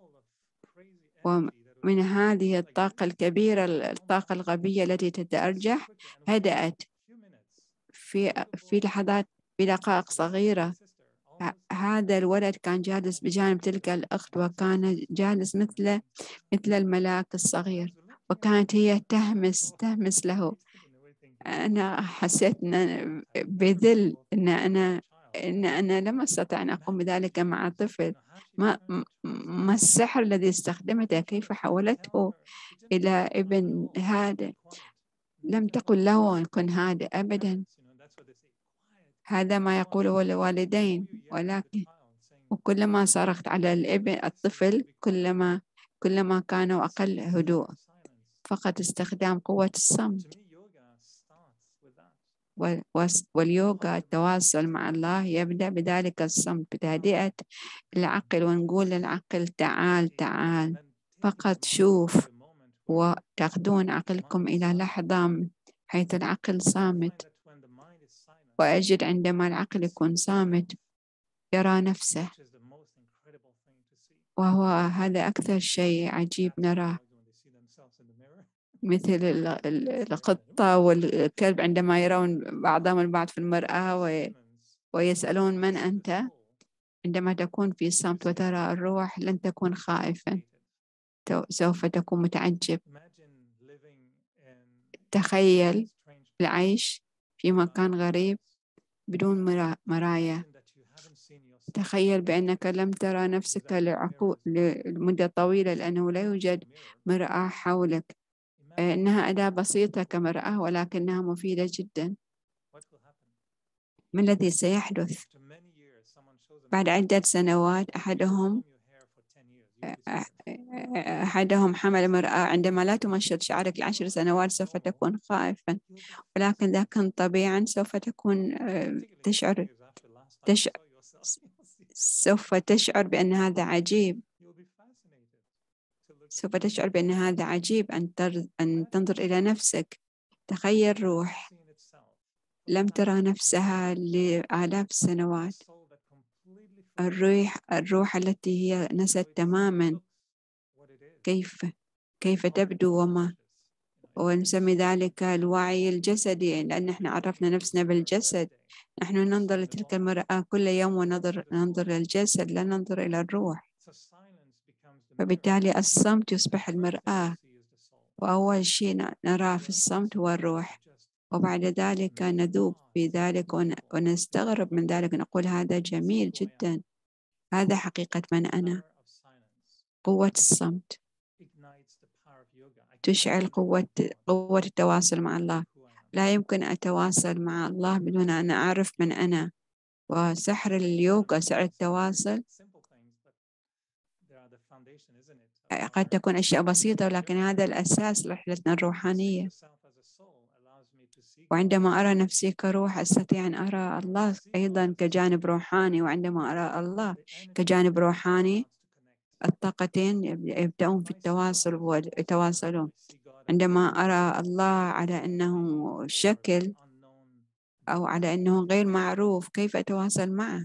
ومن هذه الطاقة الكبيرة، الطاقة الغبية التي تتأرجح، هدأت في في لحظات في دقائق صغيرة هذا الولد كان جالس بجانب تلك الأخت، وكان جالس مثل مثل الملاك الصغير، وكانت هي تهمس تهمس له. أنا حسيت أن بذل أن أنا أن أنا لم أستطع أن أقوم بذلك مع طفل. ما ما السحر الذي استخدمته؟ كيف حولته إلى ابن هذا؟ لم تقل له كن هذا أبدا. هذا ما يقوله الوالدين، ولكن وكلما صرخت على الابن الطفل كلما كلما كانوا أقل هدوء. فقط استخدام قوة الصمت. واليوغا التواصل مع الله يبدأ بذلك الصمت، بتهدئة العقل، ونقول للعقل تعال تعال، فقط شوف، وتاخذون عقلكم إلى لحظة حيث العقل صامت. وأجد عندما العقل يكون صامت يرى نفسه، وهو هذا أكثر شيء عجيب نراه، مثل القطة والكلب عندما يرون بعضهم البعض في المرآة ويسألون من أنت. عندما تكون في صمت وترى الروح لن تكون خائفا، سوف تكون متعجب. تخيل العيش في مكان غريب بدون مرايا. تخيل بأنك لم ترى نفسك لمدة طويلة لأنه لا يوجد مرآة حولك. إنها أداة بسيطة كمرآة ولكنها مفيدة جدا. ما الذي سيحدث؟ بعد عدة سنوات أحدهم أحدهم حمل مرآة. عندما لا تمشط شعرك لعشر سنوات سوف تكون خائفا، ولكن إذا كنت طبيعا سوف تكون تشعر تشعر سوف تشعر بأن هذا عجيب. سوف تشعر بأن هذا عجيب أن أن تنظر إلى نفسك. تخيل روح لم ترى نفسها لآلاف السنوات، الروح الروح التي هي نست تماما كيف كيف تبدو، وما ونسمي ذلك الوعي الجسدي، لأن احنا عرفنا نفسنا بالجسد. نحن ننظر لتلك المرآة كل يوم وننظر ننظر للجسد، لا ننظر إلى الروح. فبالتالي الصمت يصبح المرآة، وأول شيء نراه في الصمت هو الروح، وبعد ذلك نذوب في ذلك ونستغرب من ذلك، نقول هذا جميل جدا، هذا حقيقة من أنا. قوة الصمت تشعل قوة قوة التواصل مع الله. لا يمكن أتواصل مع الله بدون أن أعرف من أنا. وسحر اليوغا، سحر التواصل، قد تكون أشياء بسيطة ولكن هذا الأساس رحلتنا الروحانية. وعندما أرى نفسي كروح أستطيع أن أرى الله أيضا كجانب روحاني، وعندما أرى الله كجانب روحاني الطاقتين يبدأون في التواصل ويتواصلون. عندما أرى الله على أنه شكل أو على أنه غير معروف كيف أتواصل معه؟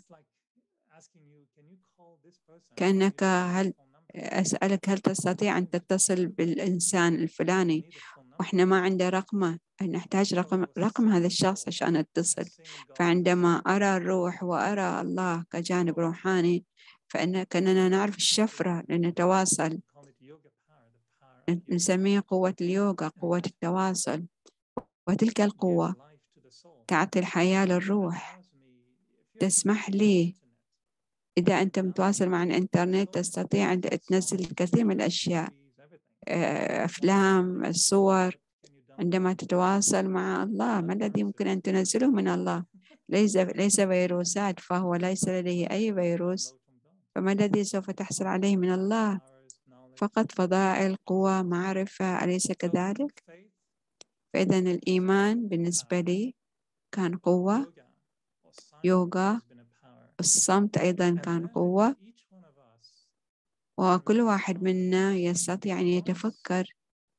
كأنك هل أسألك هل تستطيع أن تتصل بالإنسان الفلاني وإحنا ما عنده رقمه، نحتاج رقم رقم هذا الشخص عشان نتصل. فعندما أرى الروح وأرى الله كجانب روحاني فإن كأننا نعرف الشفرة لنتواصل. نسميه قوة اليوغا، قوة التواصل. وتلك القوة تعطي الحياة للروح، تسمح لي إذا أنت متواصل مع الإنترنت تستطيع أن تنزل الكثير من الأشياء، أفلام، صور. عندما تتواصل مع الله ما الذي يمكن أن تنزله من الله؟ ليس ليس فيروسات، فهو ليس لديه أي فيروس، فما الذي سوف تحصل عليه من الله؟ فقط فضائل، قوة، معرفة، أليس كذلك؟ فإذا الإيمان بالنسبة لي كان قوة، يوغا، الصمت أيضا كان قوة. وكل واحد منا يستطيع أن يتفكر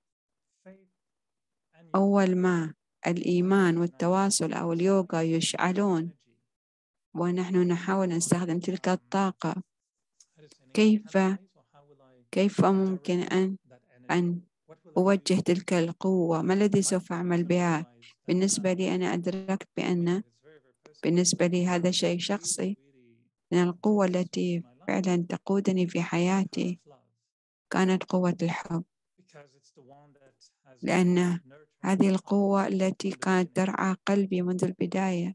أول ما الإيمان والتواصل أو اليوغا يشعلون ونحن نحاول أن نستخدم تلك الطاقة، كيف كيف ممكن أن أن أوجه تلك القوة؟ ما الذي سوف أعمل بها؟ بالنسبة لي أنا أدركت بأن بالنسبة لي هذا شيء شخصي، أن القوة التي فعلا تقودني في حياتي كانت قوة الحب، لأن هذه القوة التي كانت ترعى قلبي منذ البداية.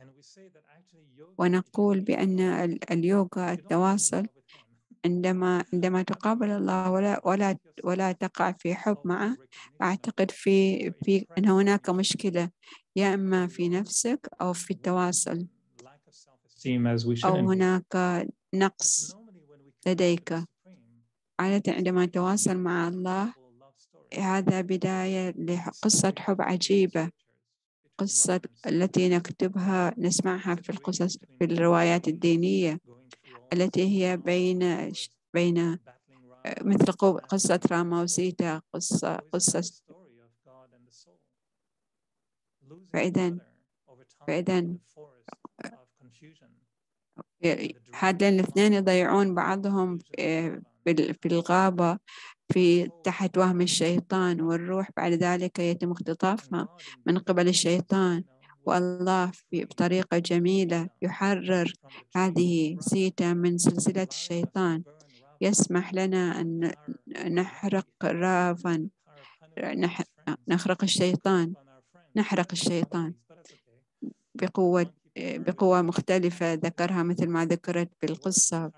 ونقول بأن اليوغا التواصل عندما عندما تقابل الله ولا ولا ولا تقع في حب معه، أعتقد في في أن هناك مشكلة، يا إما في نفسك أو في التواصل، أو هناك نقص لديك. عادة عندما نتواصل مع الله هذا بداية لقصة حب عجيبة، قصة التي نكتبها نسمعها في القصص في الروايات الدينية التي هي بين بين مثل قصة راما وسيتا، قصة قصة فإذا فإذا هذين الاثنين يضيعون بعضهم في الغابة في تحت وهم الشيطان، والروح بعد ذلك يتم اختطافها من قبل الشيطان، والله بطريقة جميلة يحرر هذه سيتا من سلسلة الشيطان، يسمح لنا أن نحرق رافا نحرق الشيطان نحرق الشيطان بقوة بقوة مختلفة ذكرها مثل ما ذكرت بالقصة.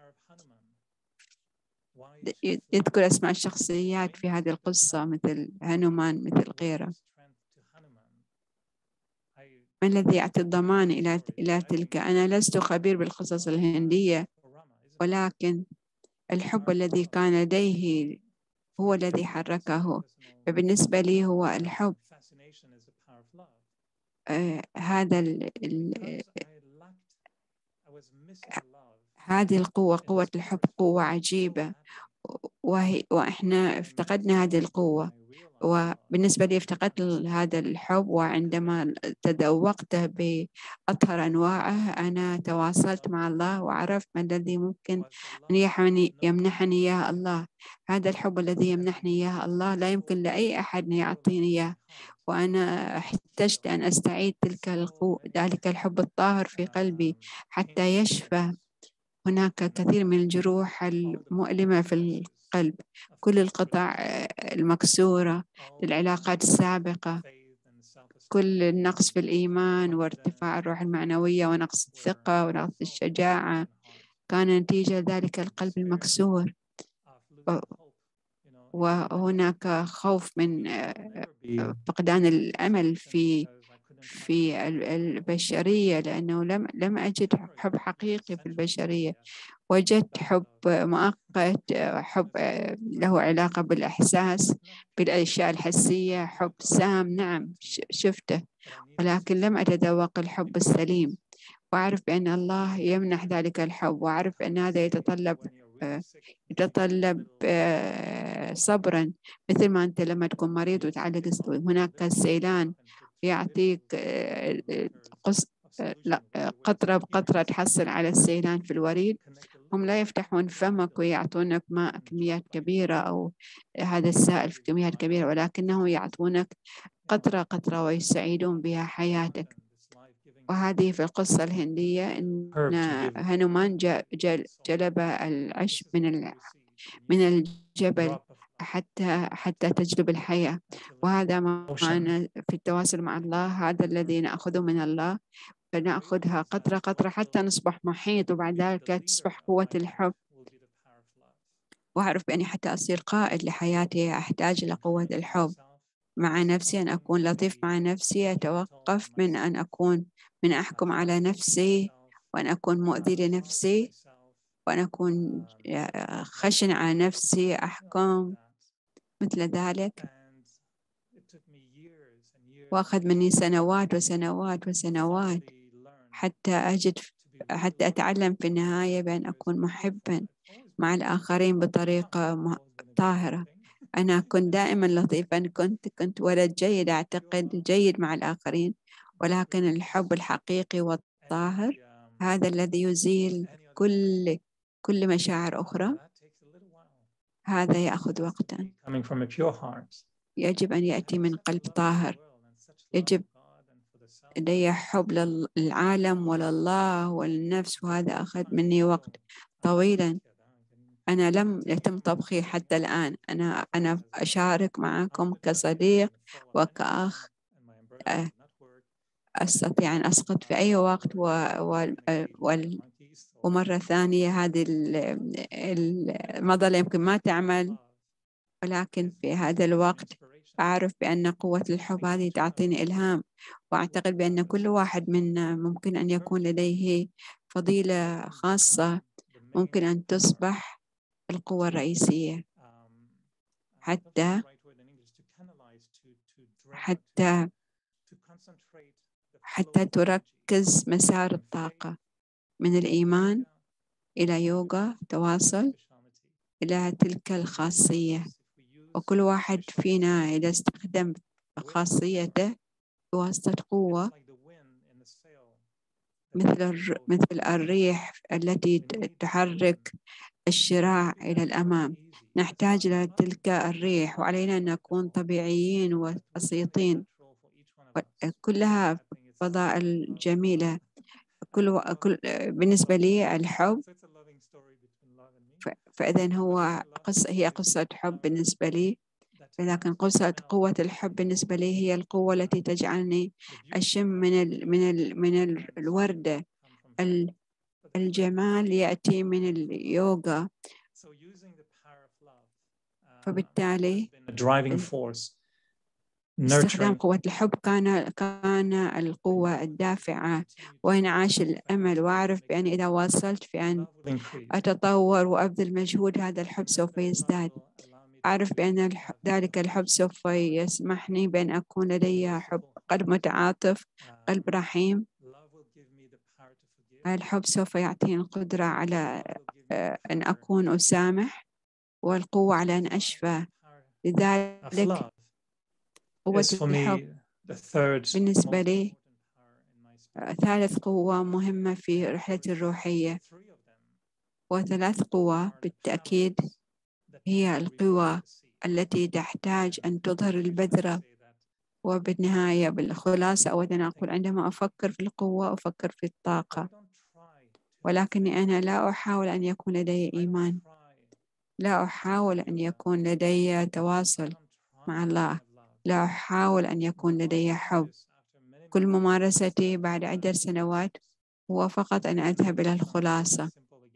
يذكر أسماء الشخصيات في هذه القصة مثل هنومان مثل غيره. ما الذي يعطي الضمان إلى إلى تلك؟ أنا لست خبير بالقصص الهندية، ولكن الحب الذي كان لديه هو الذي حركه، فبالنسبة لي هو الحب. آه هذا ال ال هذه القوة، قوة الحب قوة عجيبة، وهي وإحنا افتقدنا هذه القوة، وبالنسبة لي افتقدت هذا الحب، وعندما تذوقته بأطهر أنواعه أنا تواصلت مع الله وعرفت ما الذي ممكن أن يمنحني إياه الله. هذا الحب الذي يمنحني إياه الله لا يمكن لأي أحد أن يعطيني إياه، وأنا احتجت أن أستعيد تلك القوة، ذلك الحب الطاهر في قلبي حتى يشفى. هناك كثير من الجروح المؤلمة في القلب، كل القطع المكسورة للعلاقات السابقة، كل النقص في الإيمان وارتفاع الروح المعنوية ونقص الثقة ونقص الشجاعة كان نتيجة ذلك القلب المكسور. وهناك خوف من فقدان الأمل في في البشرية، لأنه لم لم أجد حب حقيقي في البشرية. وجدت حب مؤقت، حب له علاقة بالإحساس بالأشياء الحسية، حب سام نعم شفته، ولكن لم أتذوق الحب السليم. وأعرف بأن الله يمنح ذلك الحب، وأعرف أن هذا يتطلب يتطلب صبرا، مثل ما أنت لما تكون مريض وتعلق هناك السيلان يعطيك قص لا قطرة بقطرة تحصل على السيلان في الوريد. هم لا يفتحون فمك ويعطونك ماء كميات كبيرة أو هذا السائل في كميات كبيرة، ولكنه يعطونك قطرة قطرة ويسعدون بها حياتك. وهذه في القصة الهندية إن هنومان جلب العشب من من الجبل حتى حتى تجلب الحياة، وهذا ما أنا في التواصل مع الله، هذا الذي نأخذه من الله، فنأخذها قطرة قطرة حتى نصبح محيط، وبعد ذلك تصبح قوة الحب. وأعرف بأني حتى أصير قائد لحياتي أحتاج لقوة الحب مع نفسي، أن أكون لطيف مع نفسي، أتوقف من أن أكون من أحكم على نفسي، وأن أكون مؤذي لنفسي، وأن أكون خشن على نفسي، أحكم مثل ذلك. وأخذ مني سنوات وسنوات وسنوات حتى أجد حتى أتعلم في النهاية بأن أكون محبا مع الآخرين بطريقة طاهرة. أنا كنت دائما لطيفا، كنت كنت ولد جيد، أعتقد جيد مع الآخرين، ولكن الحب الحقيقي والطاهر هذا الذي يزيل كل كل مشاعر أخرى، هذا يأخذ وقتا. يجب أن يأتي من قلب طاهر، يجب لدي حب للعالم ولله وللنفس، وهذا أخذ مني وقت طويلا. أنا لم يتم طبخي حتى الآن. أنا أنا أشارك معكم كصديق وكأخ. أستطيع أن أسقط في أي وقت، و... و... و... ومرة ثانية هذه المظلة يمكن ما تعمل، ولكن في هذا الوقت أعرف بأن قوة الحب هذه تعطيني إلهام، وأعتقد بأن كل واحد منا ممكن أن يكون لديه فضيلة خاصة ممكن أن تصبح القوة الرئيسية، حتى حتى حتى تركز مسار الطاقة من الإيمان إلى يوغا تواصل إلى تلك الخاصية. وكل واحد فينا إذا استخدم خاصيته بواسطة قوة مثل مثل الريح التي تحرك الشراع إلى الأمام، نحتاج إلى تلك الريح، وعلينا أن نكون طبيعيين وبسيطين. كلها فضائل جميلة. كل كل بالنسبة لي الحب، فإذا هو قصة هي قصة حب بالنسبة لي، لكن قصة قوة الحب بالنسبة لي هي القوة التي تجعلني أشم من ال من ال من ال الوردة. الجمال يأتي من اليوغا، فبالتالي استخدام قوة الحب كان كان القوة الدافعة، وانعاش الأمل، وأعرف بأن إذا واصلت في أن أتطور وأبذل مجهود هذا الحب سوف يزداد. أعرف بأن ذلك الحب سوف يسمحني بأن أكون لدي حب قلب متعاطف، قلب رحيم. الحب سوف يعطيني القدرة على أن أكون أسامح، والقوة على أن أشفى. لذلك قوة الحب بالنسبة لي ثالث قوة مهمة في رحلتي الروحية. وثلاث قوى بالتأكيد هي القوى التي تحتاج أن تظهر البذرة. وبالنهاية بالخلاصة أود أن أقول عندما أفكر في القوة أفكر في الطاقة، ولكني أنا لا أحاول أن يكون لدي إيمان، لا أحاول أن يكون لدي تواصل مع الله، لا أحاول أن يكون لدي حب. كل ممارستي بعد عدة سنوات هو فقط أن أذهب إلى الخلاصة.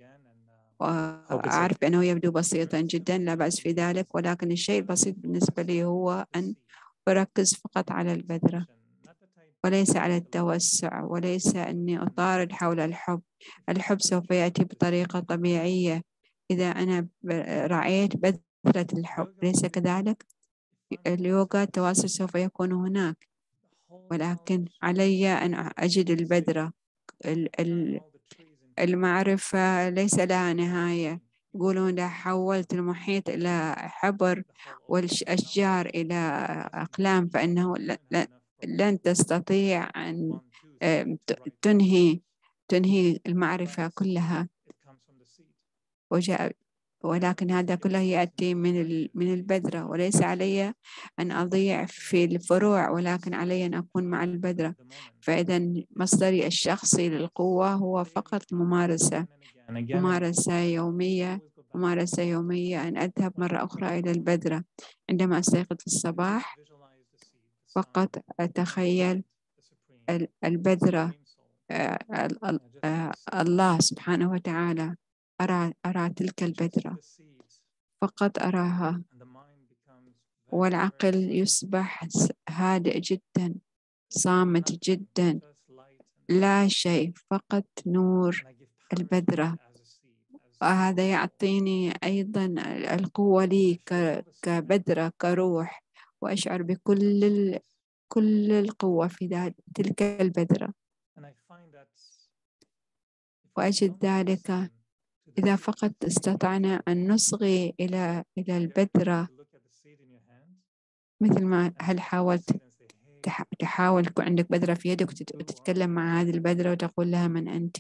وأعرف أنه يبدو بسيطا جدا، لا بأس في ذلك، ولكن الشيء البسيط بالنسبة لي هو أن أركز فقط على البذرة وليس على التوسع، وليس أني أطارد حول الحب. الحب سوف يأتي بطريقة طبيعية إذا أنا رعيت بذرة الحب، ليس كذلك؟ اليوغا التواصل سوف يكون هناك، ولكن علي أن أجد البذرة. المعرفة ليس لها نهاية. يقولون إذا حولت المحيط إلى حبر والأشجار إلى أقلام فإنه لن تستطيع أن تنهي تنهي المعرفة كلها. وجاء ولكن هذا كله يأتي من من البذرة، وليس علي أن أضيع في الفروع، ولكن علي أن أكون مع البذرة. فإذا مصدري الشخصي للقوة هو فقط ممارسة ممارسة يومية ممارسة يومية أن أذهب مرة أخرى إلى البذرة. عندما أستيقظ في الصباح فقط أتخيل البذرة، الله سبحانه وتعالى، أرى أرى تلك البذرة، فقط أراها، والعقل يصبح هادئ جدا، صامت جدا، لا شيء، فقط نور البذرة. وهذا يعطيني أيضا القوة لي كبذرة كروح، وأشعر بكل كل القوة في تلك البذرة. وأجد ذلك إذا فقط استطعنا أن نصغي إلى إلى البذرة، مثل ما هل حاولت تحاول يكون عندك بذرة في يدك وتتكلم مع هذه البذرة وتقول لها من أنت؟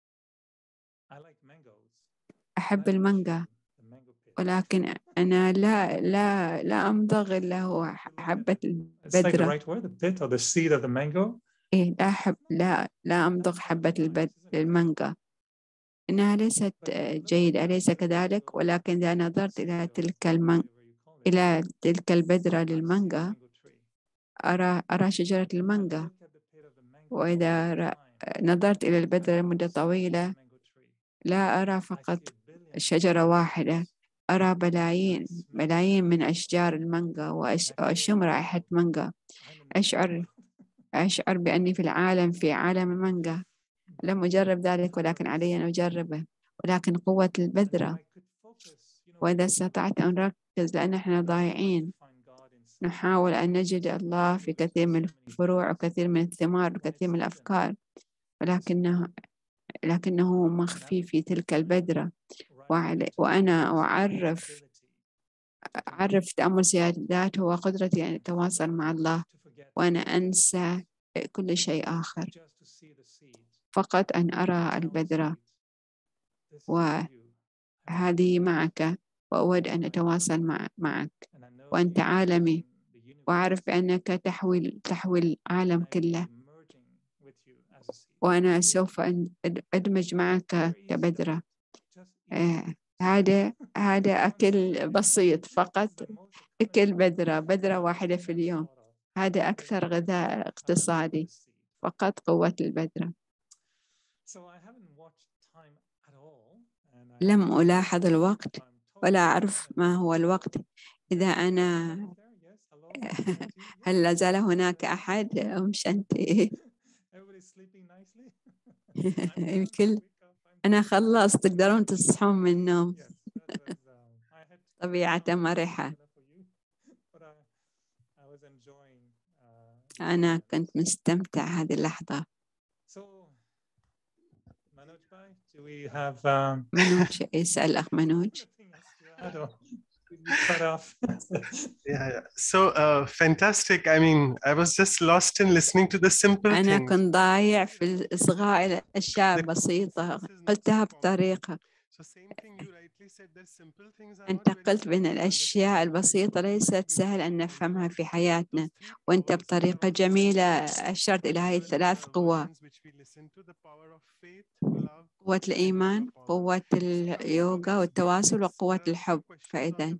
أحب المانجا، ولكن أنا لا لا لا أمضغ إلا هو حبة البذرة. إيه لا أحب لا لا أمضغ حبة البد المانجا، إنها ليست جيدة، أليس كذلك؟ ولكن إذا نظرت إلى تلك المن... إلى تلك البذرة للمانجا أرى أرى شجرة المانجا، وإذا ر... نظرت إلى البذرة لمدة طويلة لا أرى فقط شجرة واحدة، أرى بلايين بلايين من أشجار المانجا، وأشم رائحة مانجا. أشعر أشعر بأني في العالم في عالم المانجا. لم أجرب ذلك ولكن علي أن أجربه، ولكن قوة البذرة. وإذا استطعت أن أركز، لأن إحنا ضايعين نحاول أن نجد الله في كثير من الفروع وكثير من الثمار وكثير من الأفكار، ولكنه لكنه مخفي في تلك البذرة. وأنا أعرف أعرف تأمل سيادات هو قدرتي أن أتواصل مع الله، وأنا أنسى كل شيء آخر، فقط أن أرى البذرة. وهذه معك، وأود أن أتواصل مع معك، وأنت عالمي، وأعرف بأنك تحوي تحوي العالم كله، وأنا سوف أدمج معك كبذرة. آه هذا هذا أكل بسيط، فقط أكل بذرة بذرة واحدة في اليوم. هذا أكثر غذاء اقتصادي، فقط قوة البذرة. لم ألاحظ الوقت ولا أعرف ما هو الوقت. إذا أنا هل لا زال هناك أحد أم مش أنت؟ الكل أنا خلصت، تقدرون تصحون من النوم. طبيعة مرحة. أنا كنت مستمتع هذه اللحظة. منوج يسأل أخ منوج. Yeah, yeah. So uh, fantastic. I mean, I was just lost in listening to the simple أنا things. كنت ضايع في إصغاء الأشياء البسيطة، قلتها بطريقة. أنت قلت بأن الأشياء البسيطة ليست سهل أن نفهمها في حياتنا، وأنت بطريقة جميلة أشرت إلى هذه الثلاث قوى: قوة الإيمان، قوة اليوغا والتواصل، وقوة الحب. فإذا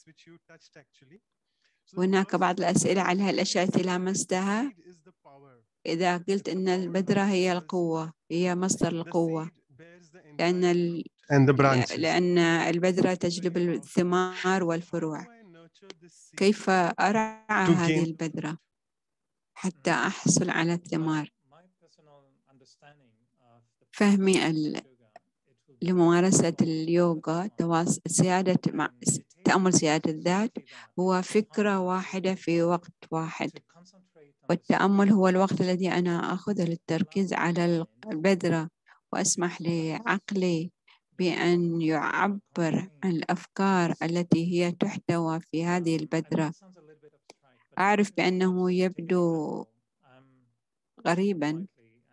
هناك بعض الأسئلة على الأشياء التي لامستها. إذا قلت أن البذرة هي القوة، هي مصدر القوة، لأن ال... لأن البذرة تجلب الثمار والفروع. كيف أرعى هذه البذرة حتى أحصل على الثمار؟ فهمي ال... لممارسة اليوغا، تواص... سيادة مع... تأمل سيادة الذات هو فكرة واحدة في وقت واحد، والتأمل هو الوقت الذي أنا أخذه للتركيز على البذرة، وأسمح لعقلي بأن يعبر عن الأفكار التي هي تحتوى في هذه البذرة. أعرف بأنه يبدو غريباً.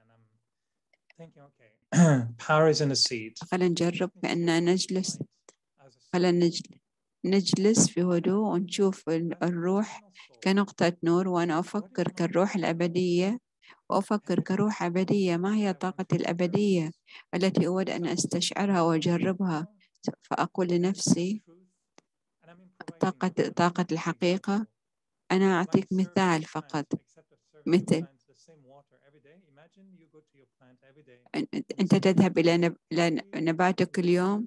خلينا نجرب بأن نجلس خلينا نجلس في هدوء ونشوف الروح كنقطة نور، وأنا أفكر كالروح الأبدية، وأفكر كروح أبدية. ما هي طاقة الأبدية التي أود أن أستشعرها وأجربها؟ فأقول لنفسي طاقة طاقة الحقيقة. أنا أعطيك مثال فقط، مثل أنت تذهب إلى نباتك كل يوم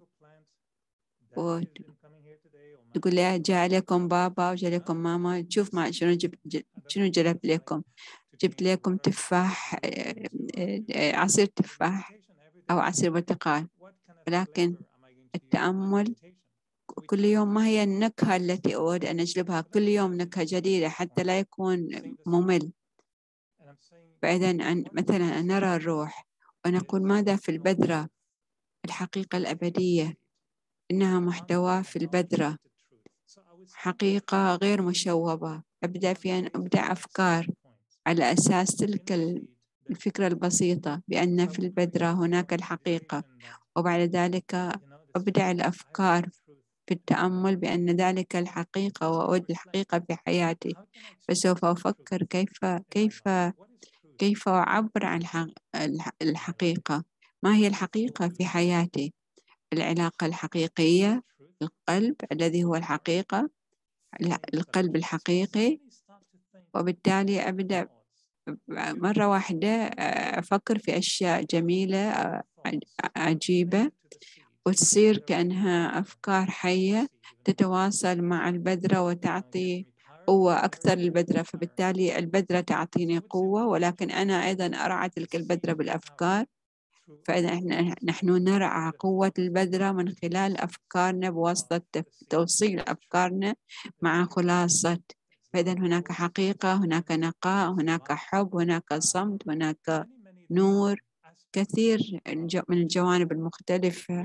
وتقول لي جاء لكم بابا وجاء لكم ماما، تشوف ما شنو جبت، شنو جلب لكم. جبت لكم تفاح، عصير تفاح أو عصير برتقال. ولكن التأمل كل يوم ما هي النكهة التي أود أن أجلبها، كل يوم نكهة جديدة حتى لا يكون ممل. فإذا مثلا نرى الروح ونقول ماذا في البذرة؟ الحقيقة الأبدية إنها محتوى في البذرة، حقيقة غير مشوبة. أبدأ في أن أبدع أفكار على أساس تلك الفكرة البسيطة بأن في البذرة هناك الحقيقة، وبعد ذلك أبدع الأفكار في التأمل بأن ذلك الحقيقة، وأود الحقيقة في حياتي. فسوف أفكر كيف كيف كيف أعبر عن الحقيقة؟ ما هي الحقيقة في حياتي؟ العلاقة الحقيقية، القلب الذي هو الحقيقة، القلب الحقيقي. وبالتالي أبدأ مرة واحدة أفكر في أشياء جميلة عجيبة، وتصير كأنها أفكار حية تتواصل مع البذرة وتعطي قوة أكثر للبذرة، فبالتالي البذرة تعطيني قوة، ولكن أنا أيضا أرعى تلك البذرة بالأفكار. فإذا نحن نرعى قوة البذرة من خلال أفكارنا بواسطة توصيل أفكارنا مع خلاصة. فإذا هناك حقيقة، هناك نقاء، هناك حب، هناك صمت، هناك نور، كثير من الجوانب المختلفة.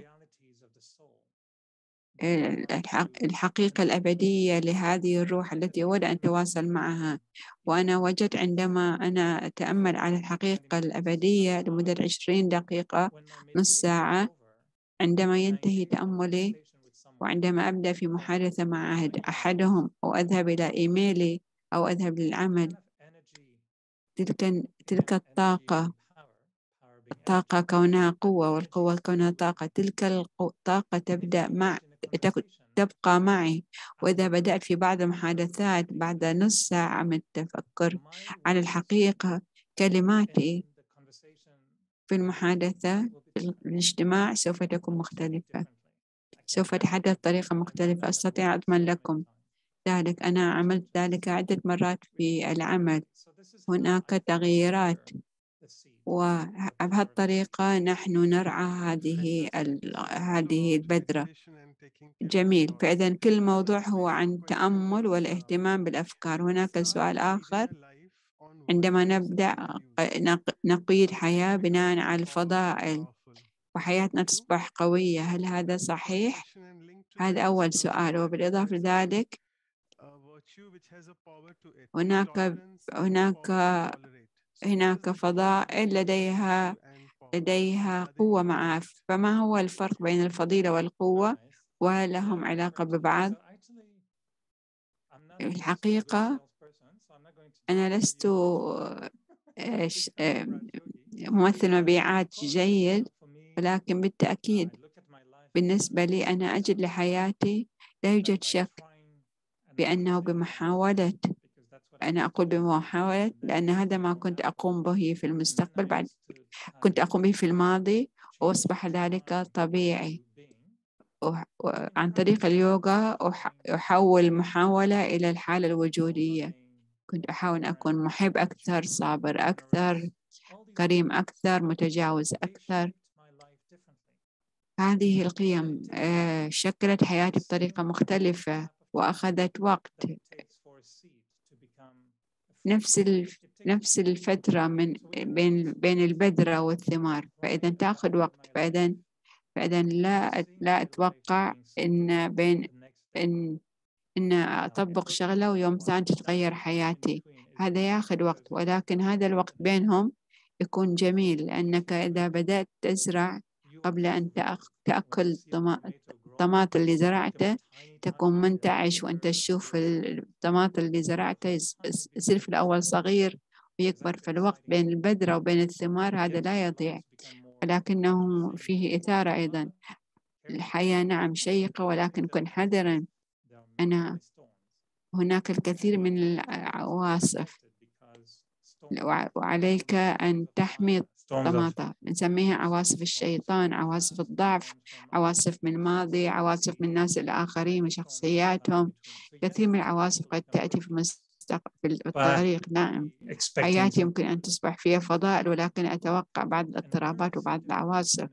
الحقيقة الأبدية لهذه الروح التي أود أن أتواصل معها. وأنا وجدت عندما أنا أتأمل على الحقيقة الأبدية لمدة عشرين دقيقة، نص ساعة، عندما ينتهي تأملي وعندما أبدأ في محادثة مع أحدهم أو أذهب إلى إيميلي أو أذهب للعمل، تلك تلك الطاقة الطاقة كونها قوة، والقوة كونها طاقة، تلك الطاقة تبدأ مع تبقى معي. وإذا بدأت في بعض المحادثات بعد نص ساعة من التفكر على الحقيقة، كلماتي في المحادثة في الاجتماع سوف تكون مختلفة، سوف أتحدث بطريقة مختلفة. أستطيع أضمن لكم ذلك. أنا عملت ذلك عدة مرات في العمل. هناك تغييرات، وبهالطريقة نحن نرعى هذه هذه البذرة. جميل. فإذا كل موضوع هو عن تأمل والاهتمام بالأفكار. هناك سؤال آخر: عندما نبدأ نقيد حياة بناء على الفضائل وحياتنا تصبح قوية، هل هذا صحيح؟ هذا أول سؤال. وبالإضافة لذلك هناك هناك هناك فضائل لديها لديها قوة معها، فما هو الفرق بين الفضيلة والقوة، وهل لهم علاقة ببعض؟ الحقيقة أنا لست ممثل مبيعات جيد، ولكن بالتأكيد بالنسبة لي أنا أجد لحياتي لا يوجد شك بأنه بمحاولة، أنا أقول بمحاولة لأن هذا ما كنت أقوم به في المستقبل، بعد كنت أقوم به في الماضي، وأصبح ذلك طبيعي. عن طريق اليوغا أحول المحاولة إلى الحالة الوجودية. كنت أحاول أن أكون محب أكثر، صابر أكثر، كريم أكثر، متجاوز أكثر. هذه القيم شكلت حياتي بطريقة مختلفة وأخذت وقت. نفس نفس الفترة من بين بين البذرة والثمار، فإذا تأخذ وقت. فإذا فإذا لا لا أتوقع إن بين إن إن أطبق شغلة ويوم ثاني تتغير حياتي. هذا يأخذ وقت، ولكن هذا الوقت بينهم يكون جميل، لأنك إذا بدأت تزرع قبل أن تأكل الطماط اللي زرعته تكون منتعش، وأنت تشوف الطماط اللي زرعته يصير في الأول صغير ويكبر. في الوقت بين البذرة وبين الثمار هذا لا يضيع، ولكنه فيه إثارة أيضا. الحياة نعم شيقة، ولكن كن حذرا. أنا هناك الكثير من العواصف، وعليك أن تحمي الطماطة. نسميها عواصف الشيطان، عواصف الضعف، عواصف من الماضي، عواصف من الناس الآخرين وشخصياتهم. كثير من العواصف قد تأتي في المستقبل في الطريق. نعم، حياتي يمكن أن تصبح فيها فضائل، ولكن أتوقع بعض الاضطرابات وبعض العواصف.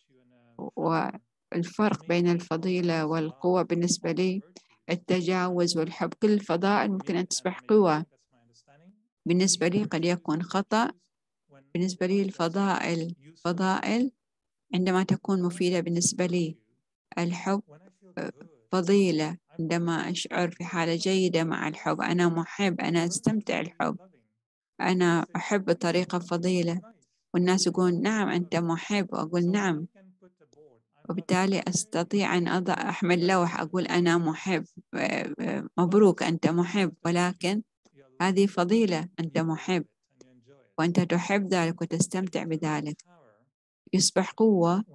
والفرق بين الفضيلة والقوة بالنسبة لي التجاوز والحب. كل الفضائل ممكن أن تصبح قوة، بالنسبة لي قد يكون خطأ. بالنسبة لي الفضائل فضائل عندما تكون مفيدة بالنسبة لي. الحب فضيلة عندما أشعر في حالة جيدة مع الحب. أنا محب، أنا أستمتع الحب، أنا أحب بطريقة فضيلة، والناس يقول نعم أنت محب، وأقول نعم، وبالتالي أستطيع أن أضع أحمل لوح أقول أنا محب، مبروك أنت محب. ولكن هذه فضيلة، أنت محب. وأنت تحب ذلك وتستمتع بذلك. يصبح قوة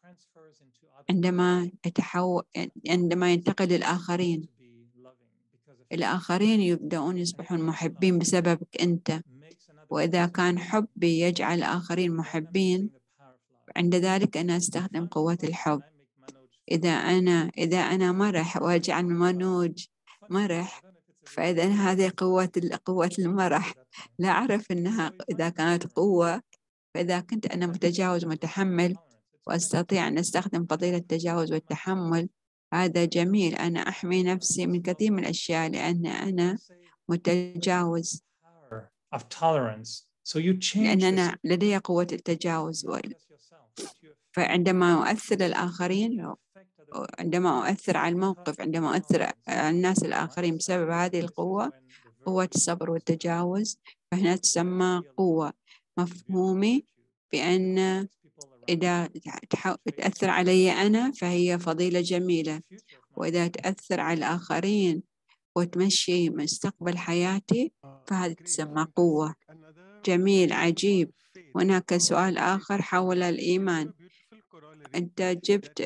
عندما يتحول عندما ينتقل للآخرين. الآخرين يبدأون يصبحون محبين بسببك أنت، وإذا كان حبي يجعل الآخرين محبين، عند ذلك أنا أستخدم قوة الحب. إذا أنا إذا أنا مرح وأجعل منوج مرح، فإذا هذه قوة قوة المرح. لا أعرف أنها إذا كانت قوة، فإذا كنت أنا متجاوز متحمل وأستطيع أن أستخدم فضيلة التجاوز والتحمل، هذا جميل. أنا أحمي نفسي من كثير من الأشياء لأن أنا متجاوز، لأن أنا لدي قوة التجاوز. فعندما أؤثر الآخرين، عندما أؤثر على الموقف، عندما أؤثر على الناس الآخرين بسبب هذه القوة، قوة الصبر والتجاوز، فهنا تسمى قوة. مفهومي بأن إذا تأثر علي أنا فهي فضيلة جميلة، وإذا تأثر على الآخرين وتمشي مستقبل حياتي فهذه تسمى قوة. جميل، عجيب. هناك سؤال آخر حول الإيمان. أنت جبت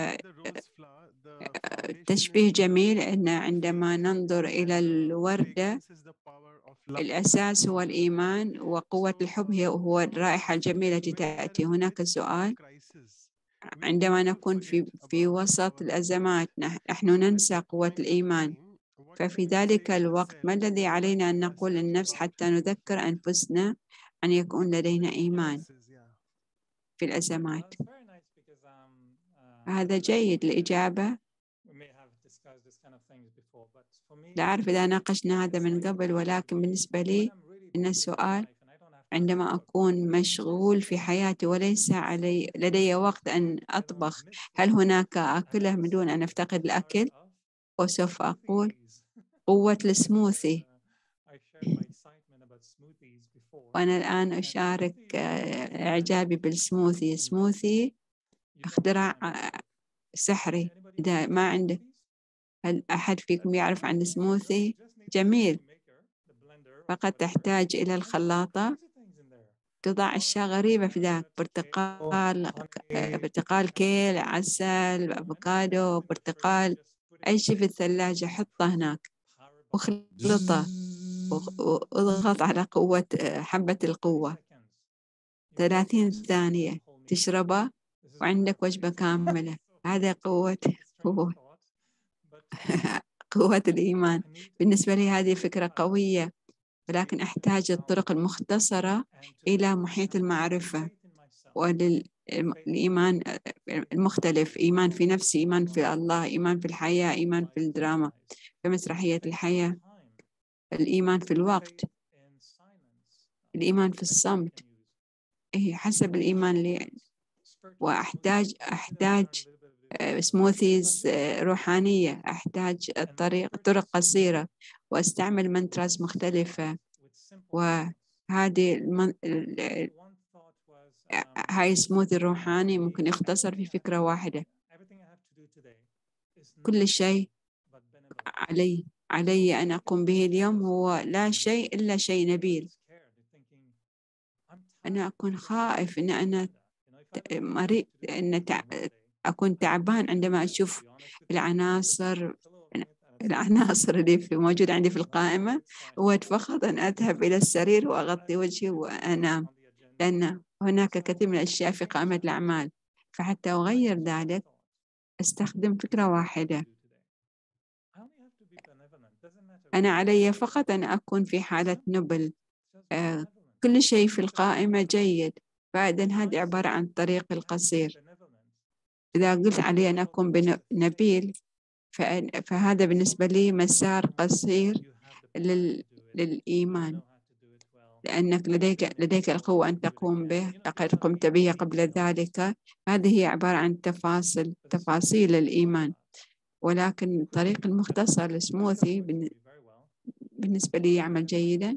تشبيه جميل، أن عندما ننظر إلى الوردة الأساس هو الإيمان، وقوة الحب هي هو الرائحة الجميلة التي تأتي. هناك سؤال، عندما نكون في في وسط الأزمات نحن ننسى قوة الإيمان، ففي ذلك الوقت ما الذي علينا أن نقول للنفس حتى نذكر أنفسنا أن يكون لدينا إيمان في الأزمات؟ هذا جيد الإجابة. لا أعرف إذا ناقشنا هذا من قبل، ولكن بالنسبة لي إن السؤال عندما أكون مشغول في حياتي وليس علي لدي وقت أن أطبخ، هل هناك أكله من دون أن أفتقد الأكل؟ وسوف أقول قوة السموثي. وأنا الآن أشارك إعجابي بالسموثي. سموثي اختراع سحري. إذا ما عندك، هل أحد فيكم يعرف عن السموثي؟ جميل. فقط تحتاج إلى الخلاطة، تضع أشياء غريبة في ذاك، برتقال برتقال كيل، عسل، أفوكادو، برتقال، أي شيء في الثلاجة حطه هناك وخلطه واضغط على قوة حبة القوة ثلاثين ثانية، تشربه وعندك وجبة كاملة. هذا قوة قوة قوة الإيمان. بالنسبة لي هذه فكرة قوية، ولكن أحتاج الطرق المختصرة إلى محيط المعرفة وللإيمان المختلف. إيمان في نفسي، إيمان في الله، إيمان في الحياة، إيمان في الدراما، في مسرحية الحياة، الإيمان في الوقت، الإيمان في الصمت. إيه حسب الإيمان لي. وأحتاج أحتاج سموثيز روحانية، أحتاج الطريق طرق قصيرة، وأستعمل منترز مختلفة. وهذه المن... هاي سموثي الروحاني ممكن يختصر في فكرة واحدة. كل شيء علي علي أن أقوم به اليوم هو لا شيء إلا شيء نبيل. أنا أكون خائف إن أنا مريض، إن تع... أكون تعبان عندما أشوف العناصر العناصر اللي في موجودة عندي في القائمة، وأتفقد أن أذهب إلى السرير وأغطي وجهي وأنام، لأن هناك كثير من الأشياء في قائمة الأعمال. فحتى أغير ذلك أستخدم فكرة واحدة. أنا علي فقط أن أكون في حالة نبل. آه كل شيء في القائمة جيد، فإذن هذه عبارة عن الطريق القصير. إذا قلت علي أن أكون بنبيل، فهذا بالنسبة لي مسار قصير لل... للإيمان، لأنك لديك لديك القوة أن تقوم به، لقد قمت به قبل ذلك. هذه هي عبارة عن تفاصيل تفاصيل الإيمان. ولكن الطريق المختصر السموثي بالنسبة لي يعمل جيدا.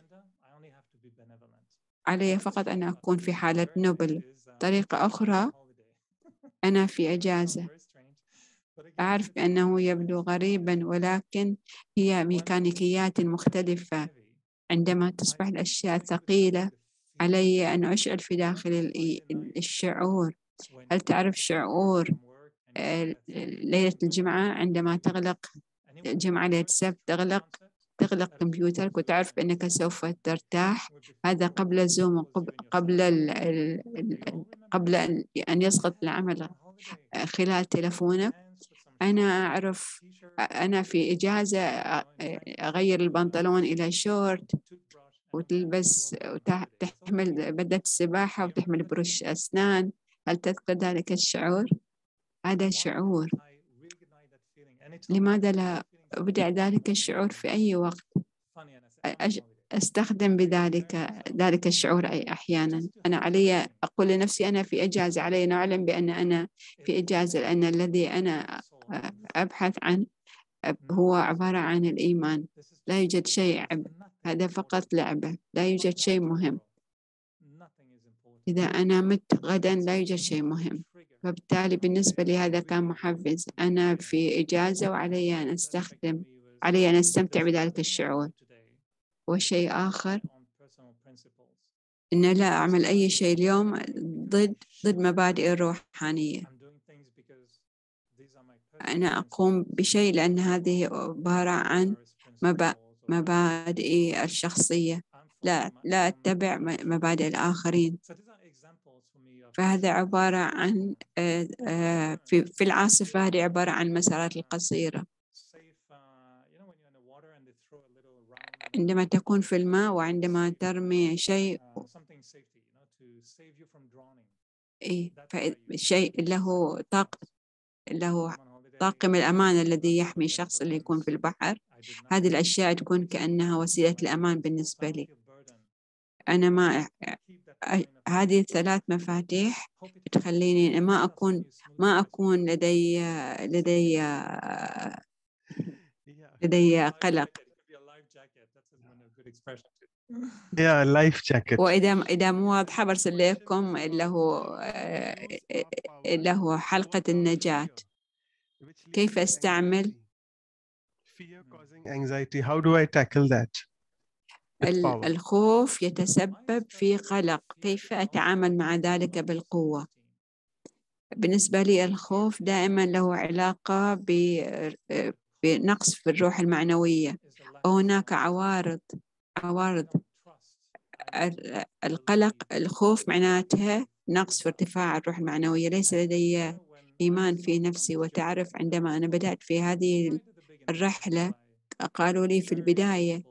علي فقط أن أكون في حالة نبل. طريقة أخرى، أنا في إجازة. أعرف بأنه يبدو غريبا، ولكن هي ميكانيكيات مختلفة. عندما تصبح الأشياء ثقيلة علي أن أشعل في داخل الشعور. هل تعرف شعور ليلة الجمعة عندما تغلق جمعة ليلة السبت تغلق تغلق كمبيوترك وتعرف بأنك سوف ترتاح؟ هذا قبل زوم وقبل قبل ال ال قبل أن يسقط العمل خلال تلفونك. أنا أعرف أنا في إجازة أغير البنطلون إلى شورت وتلبس وتحمل بدلة السباحة وتحمل برش أسنان. هل تذكر ذلك الشعور؟ هذا شعور. لماذا لا أبدع ذلك الشعور في أي وقت؟ أستخدم بذلك ذلك الشعور أي أحيانا. أنا علي أقول لنفسي أنا في إجازة، علي أن أعلم بأن أنا في إجازة، لأن الذي أنا أبحث عنه هو عبارة عن الإيمان. لا يوجد شيء عب. هذا فقط لعبة، لا يوجد شيء مهم. إذا أنا مت غدا لا يوجد شيء مهم، فبالتالي بالنسبة لي هذا كان محفز. أنا في إجازة وعلي أن أستخدم علي أن أستمتع بذلك الشعور. وشيء آخر إن لا أعمل أي شيء اليوم ضد ضد مبادئ الروحانية. أنا أقوم بشيء لأن هذه عبارة عن مبادئي الشخصية، لا لا أتبع مبادئ الآخرين. فهذا عبارة عن في في العاصفة، هذه عبارة عن المسارات القصيرة. عندما تكون في الماء وعندما ترمي شيء إيه شيء له طاق له طاقم الأمان الذي يحمي الشخص اللي يكون في البحر. هذه الأشياء تكون كأنها وسيلة الأمان بالنسبة لي. أنا ما هذه الثلاث مفاتيح تخليني ما أكون ما أكون لدي لدي لدي قلق. يا لايف جاكيت. وإذا إذا مو واضحة برسل لكم اللي هو اللي هو حلقة النجاة. كيف أستعمل anxiety? How do I tackle that? الخوف يتسبب في قلق. كيف أتعامل مع ذلك بالقوة؟ بالنسبة لي الخوف دائما له علاقة بنقص في الروح المعنوية، وهناك عوارض عوارض القلق. الخوف معناتها نقص في ارتفاع الروح المعنوية. ليس لدي إيمان في نفسي. وتعرف عندما أنا بدأت في هذه الرحلة قالوا لي في البداية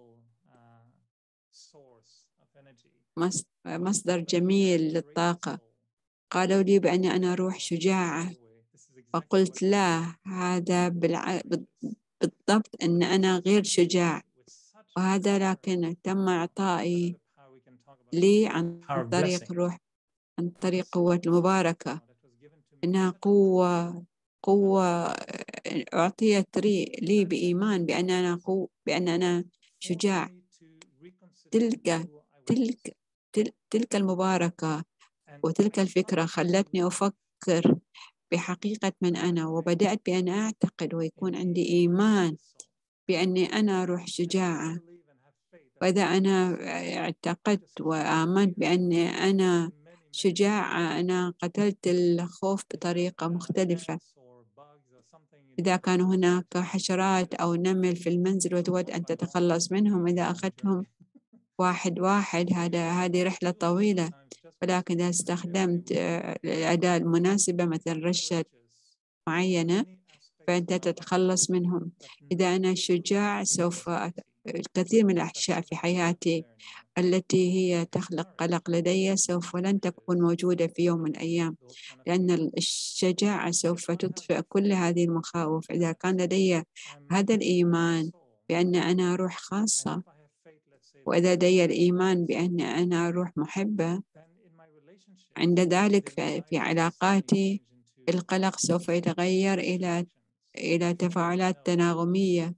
مصدر جميل للطاقة، قالوا لي بأن أنا روح شجاعة. فقلت لا، هذا بالع... بالضبط أن أنا غير شجاع. وهذا لكن تم إعطائي لي عن طريق روح عن طريق قوة المباركة. إنها قوة قوة أعطيت لي بإيمان بأن أنا قو... بأن أنا شجاع. تلك تلك تلك المباركة وتلك الفكرة خلتني أفكر بحقيقة من أنا، وبدأت بأن أعتقد ويكون عندي إيمان بأني أنا روح شجاعة. وإذا أنا اعتقدت وآمنت بأني أنا شجاعة، أنا قتلت الخوف بطريقة مختلفة. إذا كان هناك حشرات أو نمل في المنزل وتود أن تتخلص منهم، إذا أخذتهم واحد واحد هذا هذه رحلة طويلة. ولكن إذا استخدمت الأداة المناسبة مثل رشة معينة فأنت تتخلص منهم. إذا أنا شجاع سوف الكثير من الأشياء في حياتي التي هي تخلق قلق لدي سوف لن تكون موجودة في يوم من الأيام، لأن الشجاعة سوف تطفئ كل هذه المخاوف. إذا كان لدي هذا الإيمان بأن أنا روح خاصة، وإذا لدي الإيمان بأن أنا روح محبة، عند ذلك في علاقاتي القلق سوف يتغير إلى إلى تفاعلات تناغمية.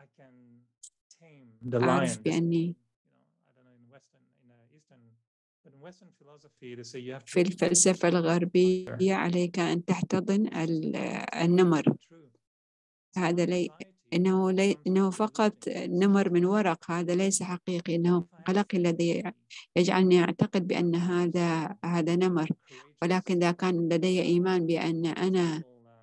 أعرف بأني في الفلسفة الغربية عليك أن تحتضن النمر. هذا لي إنه لي إنه فقط نمر من ورق، هذا ليس حقيقي، إنه قلقي الذي يجعلني أعتقد بأن هذا هذا نمر. ولكن إذا كان لدي إيمان بأن أنا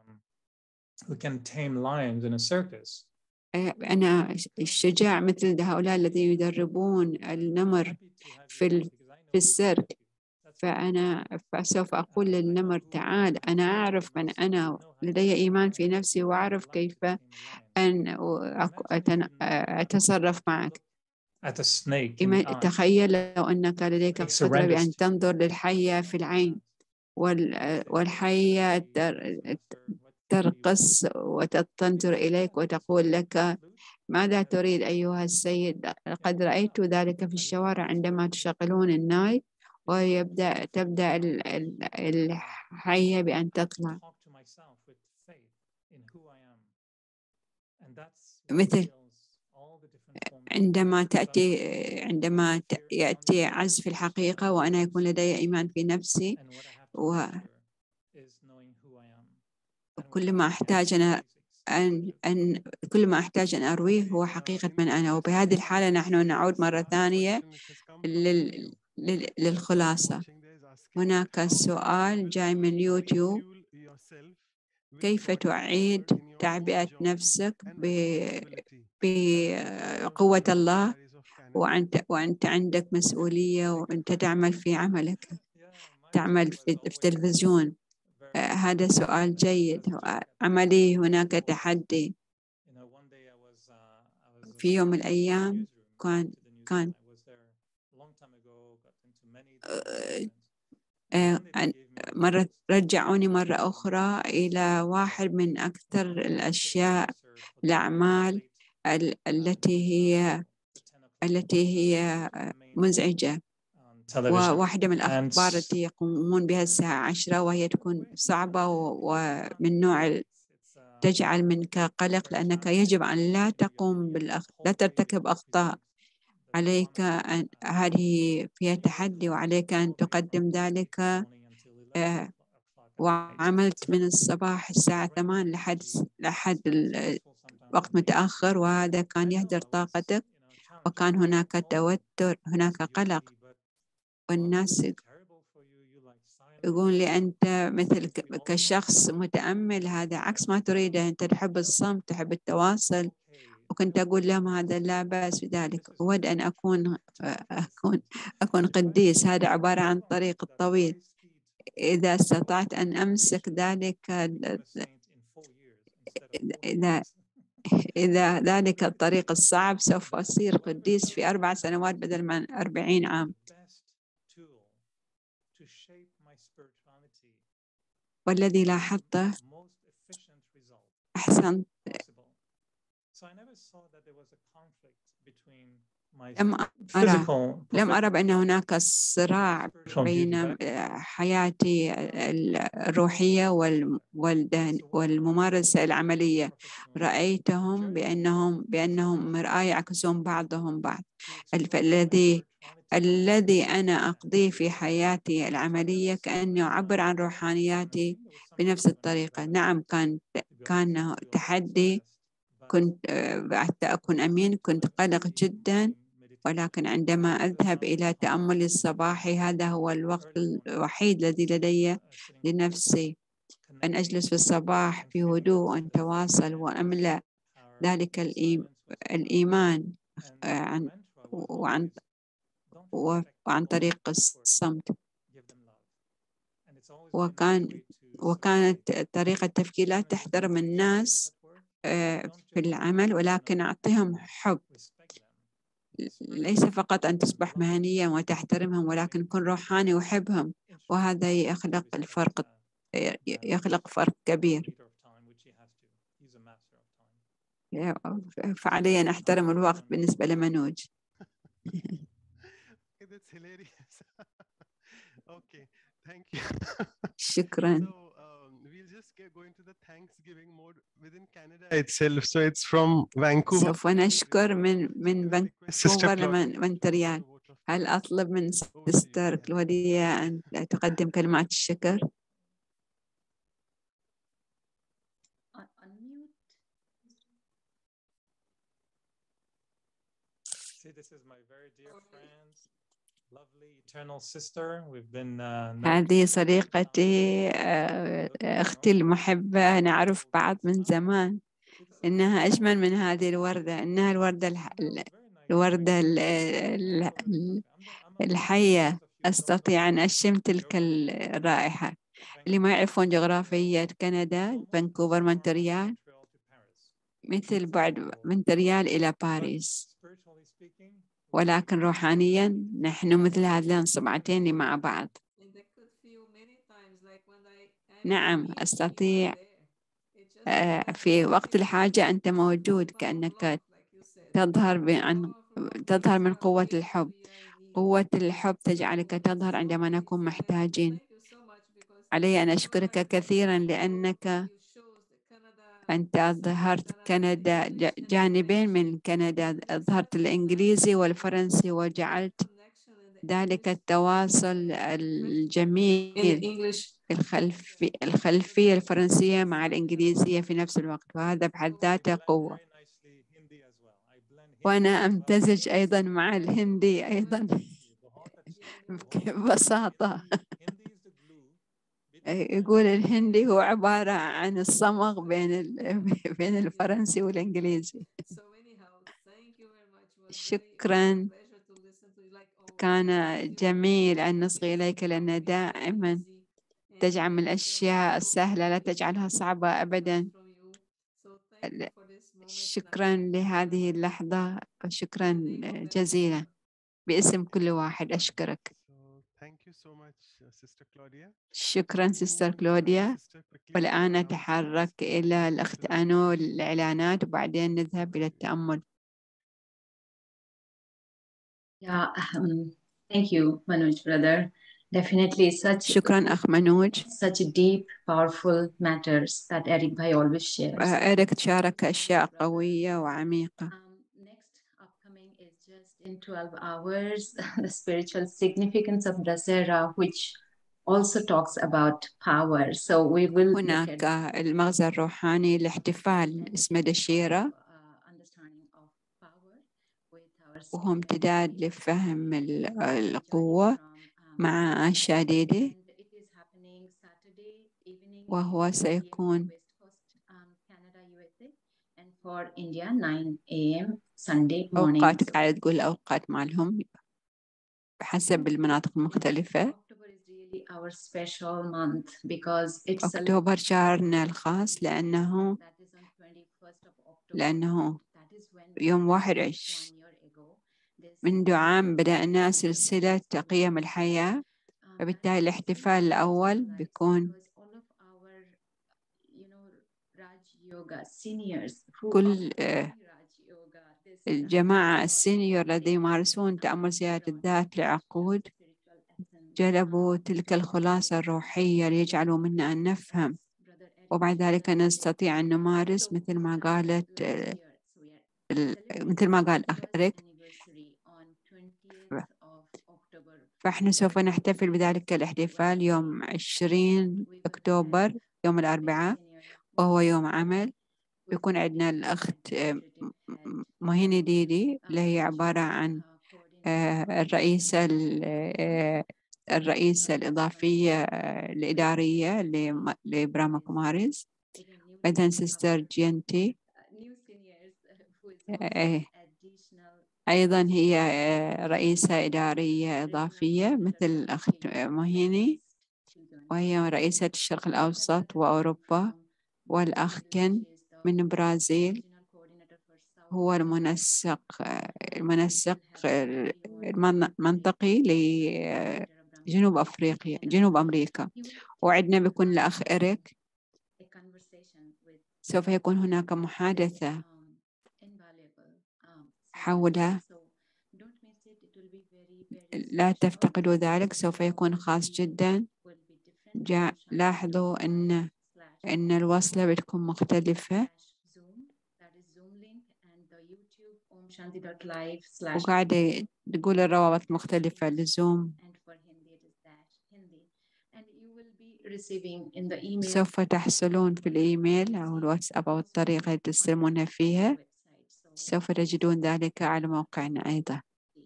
أنا الشجاع مثل هؤلاء الذين يدربون النمر في في السيرك، فأنا فسوف أقول للنمر تعال، أنا أعرف من أنا، لدي إيمان في نفسي وأعرف كيف أن أتصرف معك. تخيل لو أنك لديك القدرة بأن تنظر للحية في العين، والحية ترقص وتنظر إليك وتقول لك ماذا تريد أيها السيد؟ قد رأيت ذلك في الشوارع عندما تشغلون الناي ويبدأ تبدأ الحية بأن تطلع، مثل عندما تأتي عندما يأتي عزف الحقيقة وأنا يكون لدي إيمان في نفسي، وكل ما أحتاج أنا أن أن كل ما أحتاج أن أرويه هو حقيقة من أنا. وبهذه الحالة نحن نعود مرة ثانية لل... لل... للخلاصة. هناك سؤال جاي من يوتيوب: كيف تعيد تعبئة نفسك ب... بقوة الله وأنت وأنت عندك مسؤولية وأنت تعمل في عملك، تعمل في التلفزيون؟ هذا سؤال جيد. عملي هناك تحدي. في يوم من الأيام كان كان مرة رجعوني مرة أخرى إلى واحد من أكثر الأشياء الأعمال التي هي التي هي مزعجة، وواحدة من الأخبار التي يقومون بها الساعة عشرة، وهي تكون صعبة ومن نوع تجعل منك قلق، لأنك يجب أن لا تقوم بالأخ... لا ترتكب أخطاء. عليك أن هذه فيها تحدي، وعليك أن تقدم ذلك. آه وعملت من الصباح الساعة ثمانية لحد لحد وقت متأخر، وهذا كان يهدر طاقتك، وكان هناك توتر، هناك قلق، والناس يقول لي أنت مثل كشخص متأمل، هذا عكس ما تريده، أنت تحب الصمت، تحب التواصل. وكنت أقول لهم هذا لا بأس بذلك، أود أن أكون أكون أكون قديس، هذا عبارة عن طريق طويل. إذا استطعت أن أمسك ذلك إذا إذا ذلك الطريق الصعب، سوف أصير قديس في أربع سنوات بدل من أربعين عام. والذي لاحظته أحسن، لم أرى لم أرى بأن هناك صراع بين حياتي الروحية والممارسة العملية. رأيتهم بأنهم بأنهم مرآة يعكسون بعضهم بعض. الذي الذي أنا أقضيه في حياتي العملية كأني أعبر عن روحانياتي بنفس الطريقة. نعم، كان كان تحدي، كنت حتى أكون أمين، كنت قلق جدا، ولكن عندما أذهب إلى تأملي الصباحي، هذا هو الوقت الوحيد الذي لدي لنفسي، أن أجلس في الصباح في هدوء وأن أتواصل وأملأ ذلك الإيمان عن وعن وعن طريق الصمت. وكان وكانت طريقة تفكير لا تحترم الناس في العمل، ولكن أعطيهم حب. ليس فقط أن تصبح مهنيا وتحترمهم، ولكن كن روحاني وحبهم، وهذا يخلق الفرق يخلق فرق كبير. فعلي أن أحترم الوقت بالنسبة لمنوج. شكرا. itself. So it's from Vancouver. سوف نشكر من من فانكوفر لمونتريال. هل أطلب من سيستر كلوديا أن تقدم كلمات الشكر؟ هذه صديقتي، أختي المحبة، نعرف بعض من زمان. إنها أجمل من هذه الوردة، إنها الوردة الح... الوردة الحية. أستطيع أن أشم تلك الرائحة. اللي ما يعرفون جغرافية كندا، فانكوفر، مونتريال، مثل بعد مونتريال إلى باريس، ولكن روحانيا نحن مثل هذين الصبعتين مع بعض. نعم، أستطيع في وقت الحاجة أنت موجود، كأنك تظهر عن تظهر من قوة الحب. قوة الحب تجعلك تظهر عندما نكون محتاجين. علي أن أشكرك كثيرا لأنك أنت أظهرت كندا، جانبين من كندا، أظهرت الإنجليزي والفرنسي، وجعلت ذلك التواصل الجميل، الخلفي الخلفية الفرنسية مع الإنجليزية في نفس الوقت، وهذا بحد ذاته قوة. وأنا أمتزج أيضا مع الهندي أيضا ببساطة. يقول الهندي هو عبارة عن الصمغ بين بين الفرنسي والإنجليزي. شكرا، كان جميل أن نصغي إليك، لأن دائما تجعل الأشياء السهلة لا تجعلها صعبة أبدا. شكرا لهذه اللحظة، وشكرا جزيلا باسم كل واحد. أشكرك. شكرا سيستر كلوديا. والآن نتحرك إلى الأخت أنو الإعلانات، وبعدين نذهب إلى التأمل. Yeah, um, thank you, Manoj brother. Definitely such شكرا أخ منوج. such deep, powerful matters that Eric Bhai always shares. إريك تشارك أشياء قوية وعميقة. Um, next upcoming is just in twelve hours, the spiritual significance of Dasera, which also talks about power. So we will هناك المغزى الروحاني لاحتفال اسمه دشيرة، وهو امتداد لفهم القوة مع الشاديدي، وهو سيكون أوقات، قاعدة تقول أوقات مالهم بحسب المناطق المختلفة. أكتوبر شهرنا الخاص لأنه لأنه يوم واحد وعشرين منذ عام بدأنا سلسلة قيم الحياة، فبالتالي الاحتفال الأول بيكون كل الجماعة السينيور الذين يمارسون تأمل سيادة الذات لعقود جلبوا تلك الخلاصة الروحية ليجعلوا منا أن نفهم، وبعد ذلك نستطيع أن نمارس مثل ما قالت مثل ما قال أخ إريك. فإحنا سوف نحتفل بذلك الاحتفال يوم عشرين أكتوبر، يوم الأربعاء، وهو يوم عمل. بيكون عندنا الأخت مهيني ديدي، اللي هي عبارة عن الرئيسة الرئيسة الإضافية الإدارية لبراما كوماريز. أيضا سيستر جينتي أيضا هي رئيسة إدارية إضافية مثل الأخت مهيني، وهي رئيسة الشرق الأوسط وأوروبا. والأخ كن من البرازيل هو المنسق المنسق المنطقي لجنوب أفريقيا جنوب أمريكا. وعندنا بيكون الأخ إريك، سوف يكون هناك محادثة حولها، لا تفتقدوا ذلك، سوف يكون خاص جدا. جاء لاحظوا أن أن الوصلة بتكون مختلفة، وقاعدة تقول الروابط مختلفة لزوم. سوف تحصلون في الإيميل أو الواتساب أو الطريقة اللي تستلمونها فيها سوف تجدون ذلك على موقعنا أيضا.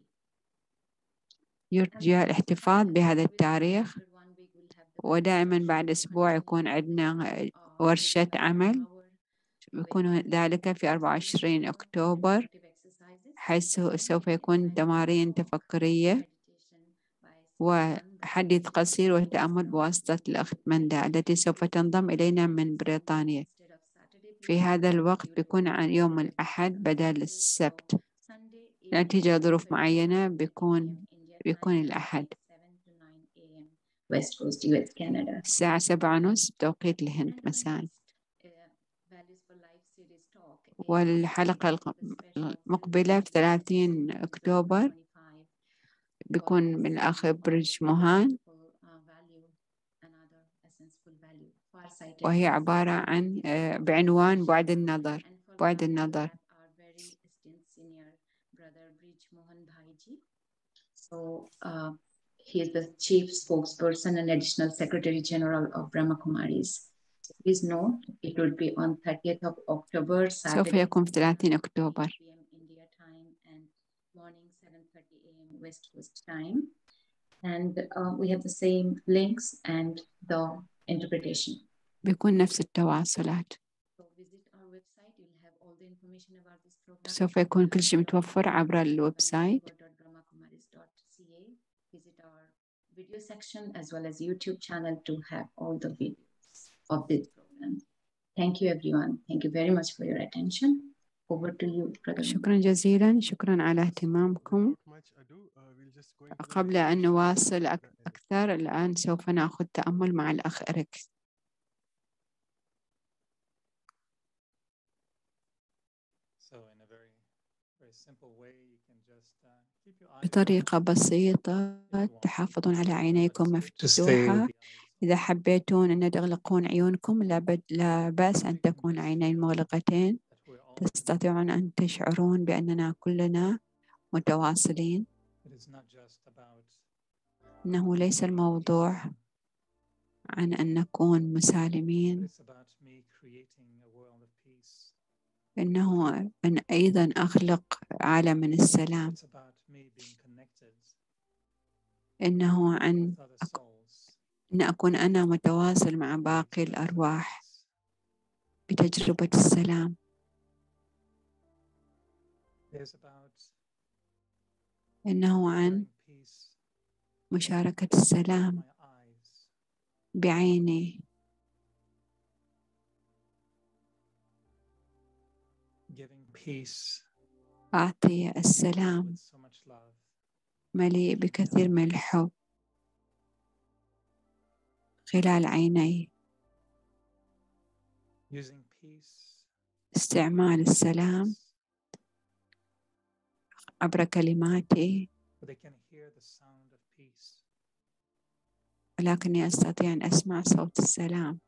يرجى الاحتفاظ بهذا التاريخ، ودائما بعد أسبوع يكون عندنا ورشة عمل، يكون ذلك في أربعة وعشرين أكتوبر، حيث سوف يكون تمارين تفكرية وحديث قصير وتأمل بواسطة الأخت مندا التي سوف تنضم إلينا من بريطانيا. في هذا الوقت بيكون عن يوم الأحد بدل السبت، نتيجة ظروف معينة بيكون بيكون الأحد الساعة سبعة ونص بتوقيت الهند مساء. والحلقة المقبلة في ثلاثين أكتوبر بيكون من الأخ برج موهان، وهي عبارة عن بعنوان بعد النظر بعد النظر. So uh, he is the chief spokesperson and additional secretary general of Brahma Kumaris. Please note it will be on thirtieth of October, سوف يكون في ثلاثين أكتوبر India time and morning seven thirty a m West Coast time. And uh, we have the same links and the interpretation. بيكون نفس التواصلات. So visit our website. You'll have all the information about this program. سوف يكون كل شيء متوفر عبر الويب سايت. Visit our video section as well as YouTube channel to have all the videos of this program. Thank you, everyone. Thank you very much for your attention. Over to you, brother. شكرا جزيلا، شكرا على اهتمامكم. قبل أن نواصل أكثر الآن سوف نأخذ تأمل مع الأخ إريك. بطريقة بسيطة تحافظون على عينيكم مفتوحة. إذا حبيتون أن تغلقون عيونكم لا بأس أن تكون عينين مغلقتين. تستطيعون أن تشعرون بأننا كلنا متواصلين. إنه ليس الموضوع عن أن نكون مسالمين، إنه أن أيضا أخلق عالم من السلام، إنه عن أن أكون أنا متواصل مع باقي الأرواح بتجربة السلام. إنه عن مشاركة السلام بعيني، أعطي السلام مليء بكثير من الحب خلال عيني. استعمال السلام عبر كلماتي، ولكني أستطيع أن أسمع صوت السلام.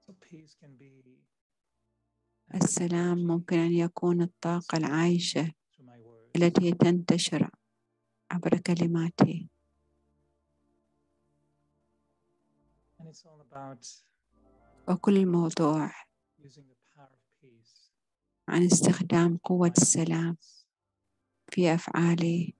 السلام ممكن أن يكون الطاقة العايشة التي تنتشر عبر كلماتي. وكل الموضوع عن استخدام قوة السلام في أفعالي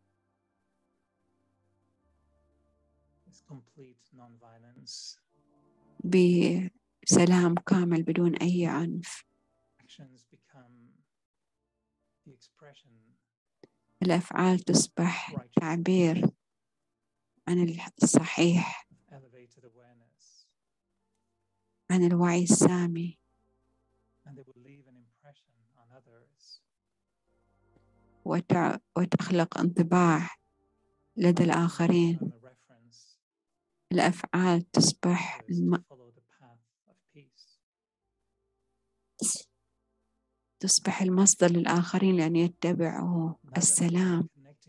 بسلام كامل بدون أي عنف. الأفعال تصبح تعبير عن الصحيح، عن الوعي السامي، وتخلق انطباع لدى الآخرين. الأفعال تصبح الم... تصبح المصدر للآخرين لأن يتبعوا السلام.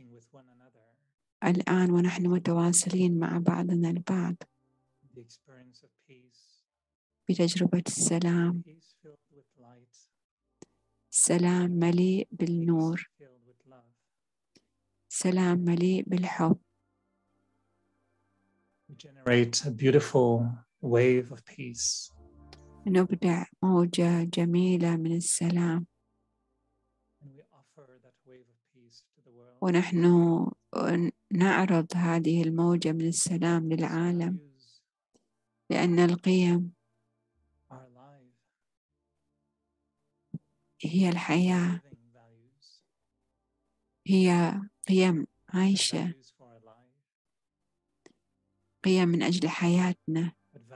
الآن ونحن متواصلين مع بعضنا البعض بتجربة السلام، سلام مليء بالنور، سلام مليء بالحب. Generate a beautiful wave of peace. نبدأ موجة جميلة من السلام. And we offer ونحن نعرض هذه الموجة من السلام للعالم، لأن القيم هي الحياة، هي قيم عايشة، قيم من أجل حياتنا،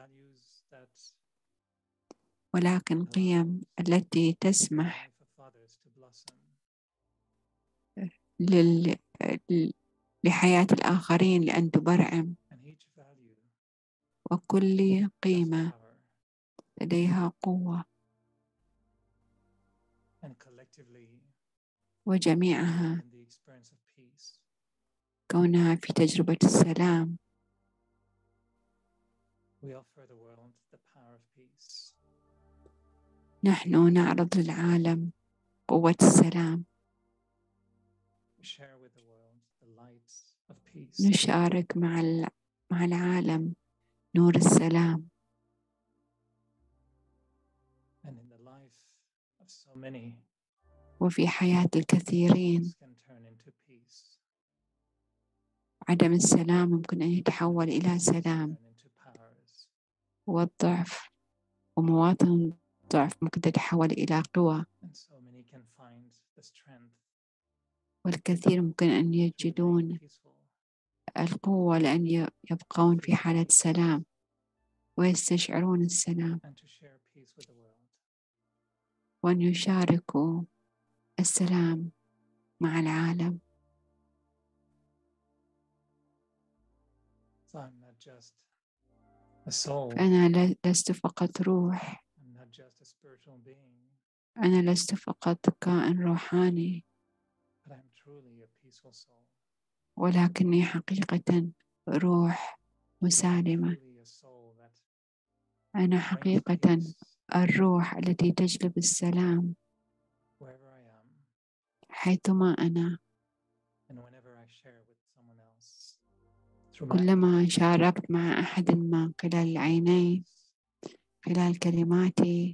ولكن قيم التي تسمح لل... لحياة الآخرين لأن تبرعم، وكل قيمة لديها قوة، وجميعها كونها في تجربة السلام نحن نعرض للعالم قوة السلام، نشارك مع مع العالم نور السلام. وفي حياة الكثيرين عدم السلام ممكن أن يتحول إلى سلام، والضعف ومواطن الضعف ممكن تتحول إلى قوة، والكثير ممكن أن يجدون القوة لأن يبقون في حالة سلام ويستشعرون السلام، وأن يشاركوا السلام مع العالم. فأنا لست فقط روح، أنا لست فقط كائن روحاني، ولكني حقيقة روح مسالمة. أنا حقيقة الروح التي تجلب السلام حيثما أنا. كلما شاركت مع أحد ما خلال العينين، خلال كلماتي،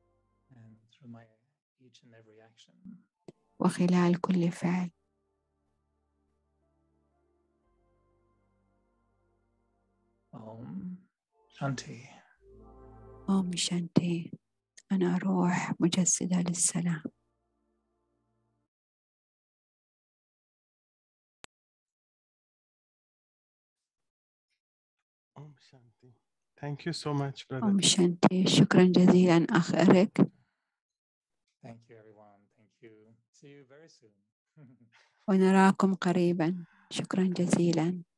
وخلال كل فعل، أوم شانتي. أوم شانتي. أنا روح مجسدة للسلام. أوم شانتي. Thank you so much, brother. أوم شانتي. شكرا جزيلا أخ إريك. Thank you everyone. Thank you. See you very soon. ونراكم قريبا. شكرا جزيلا.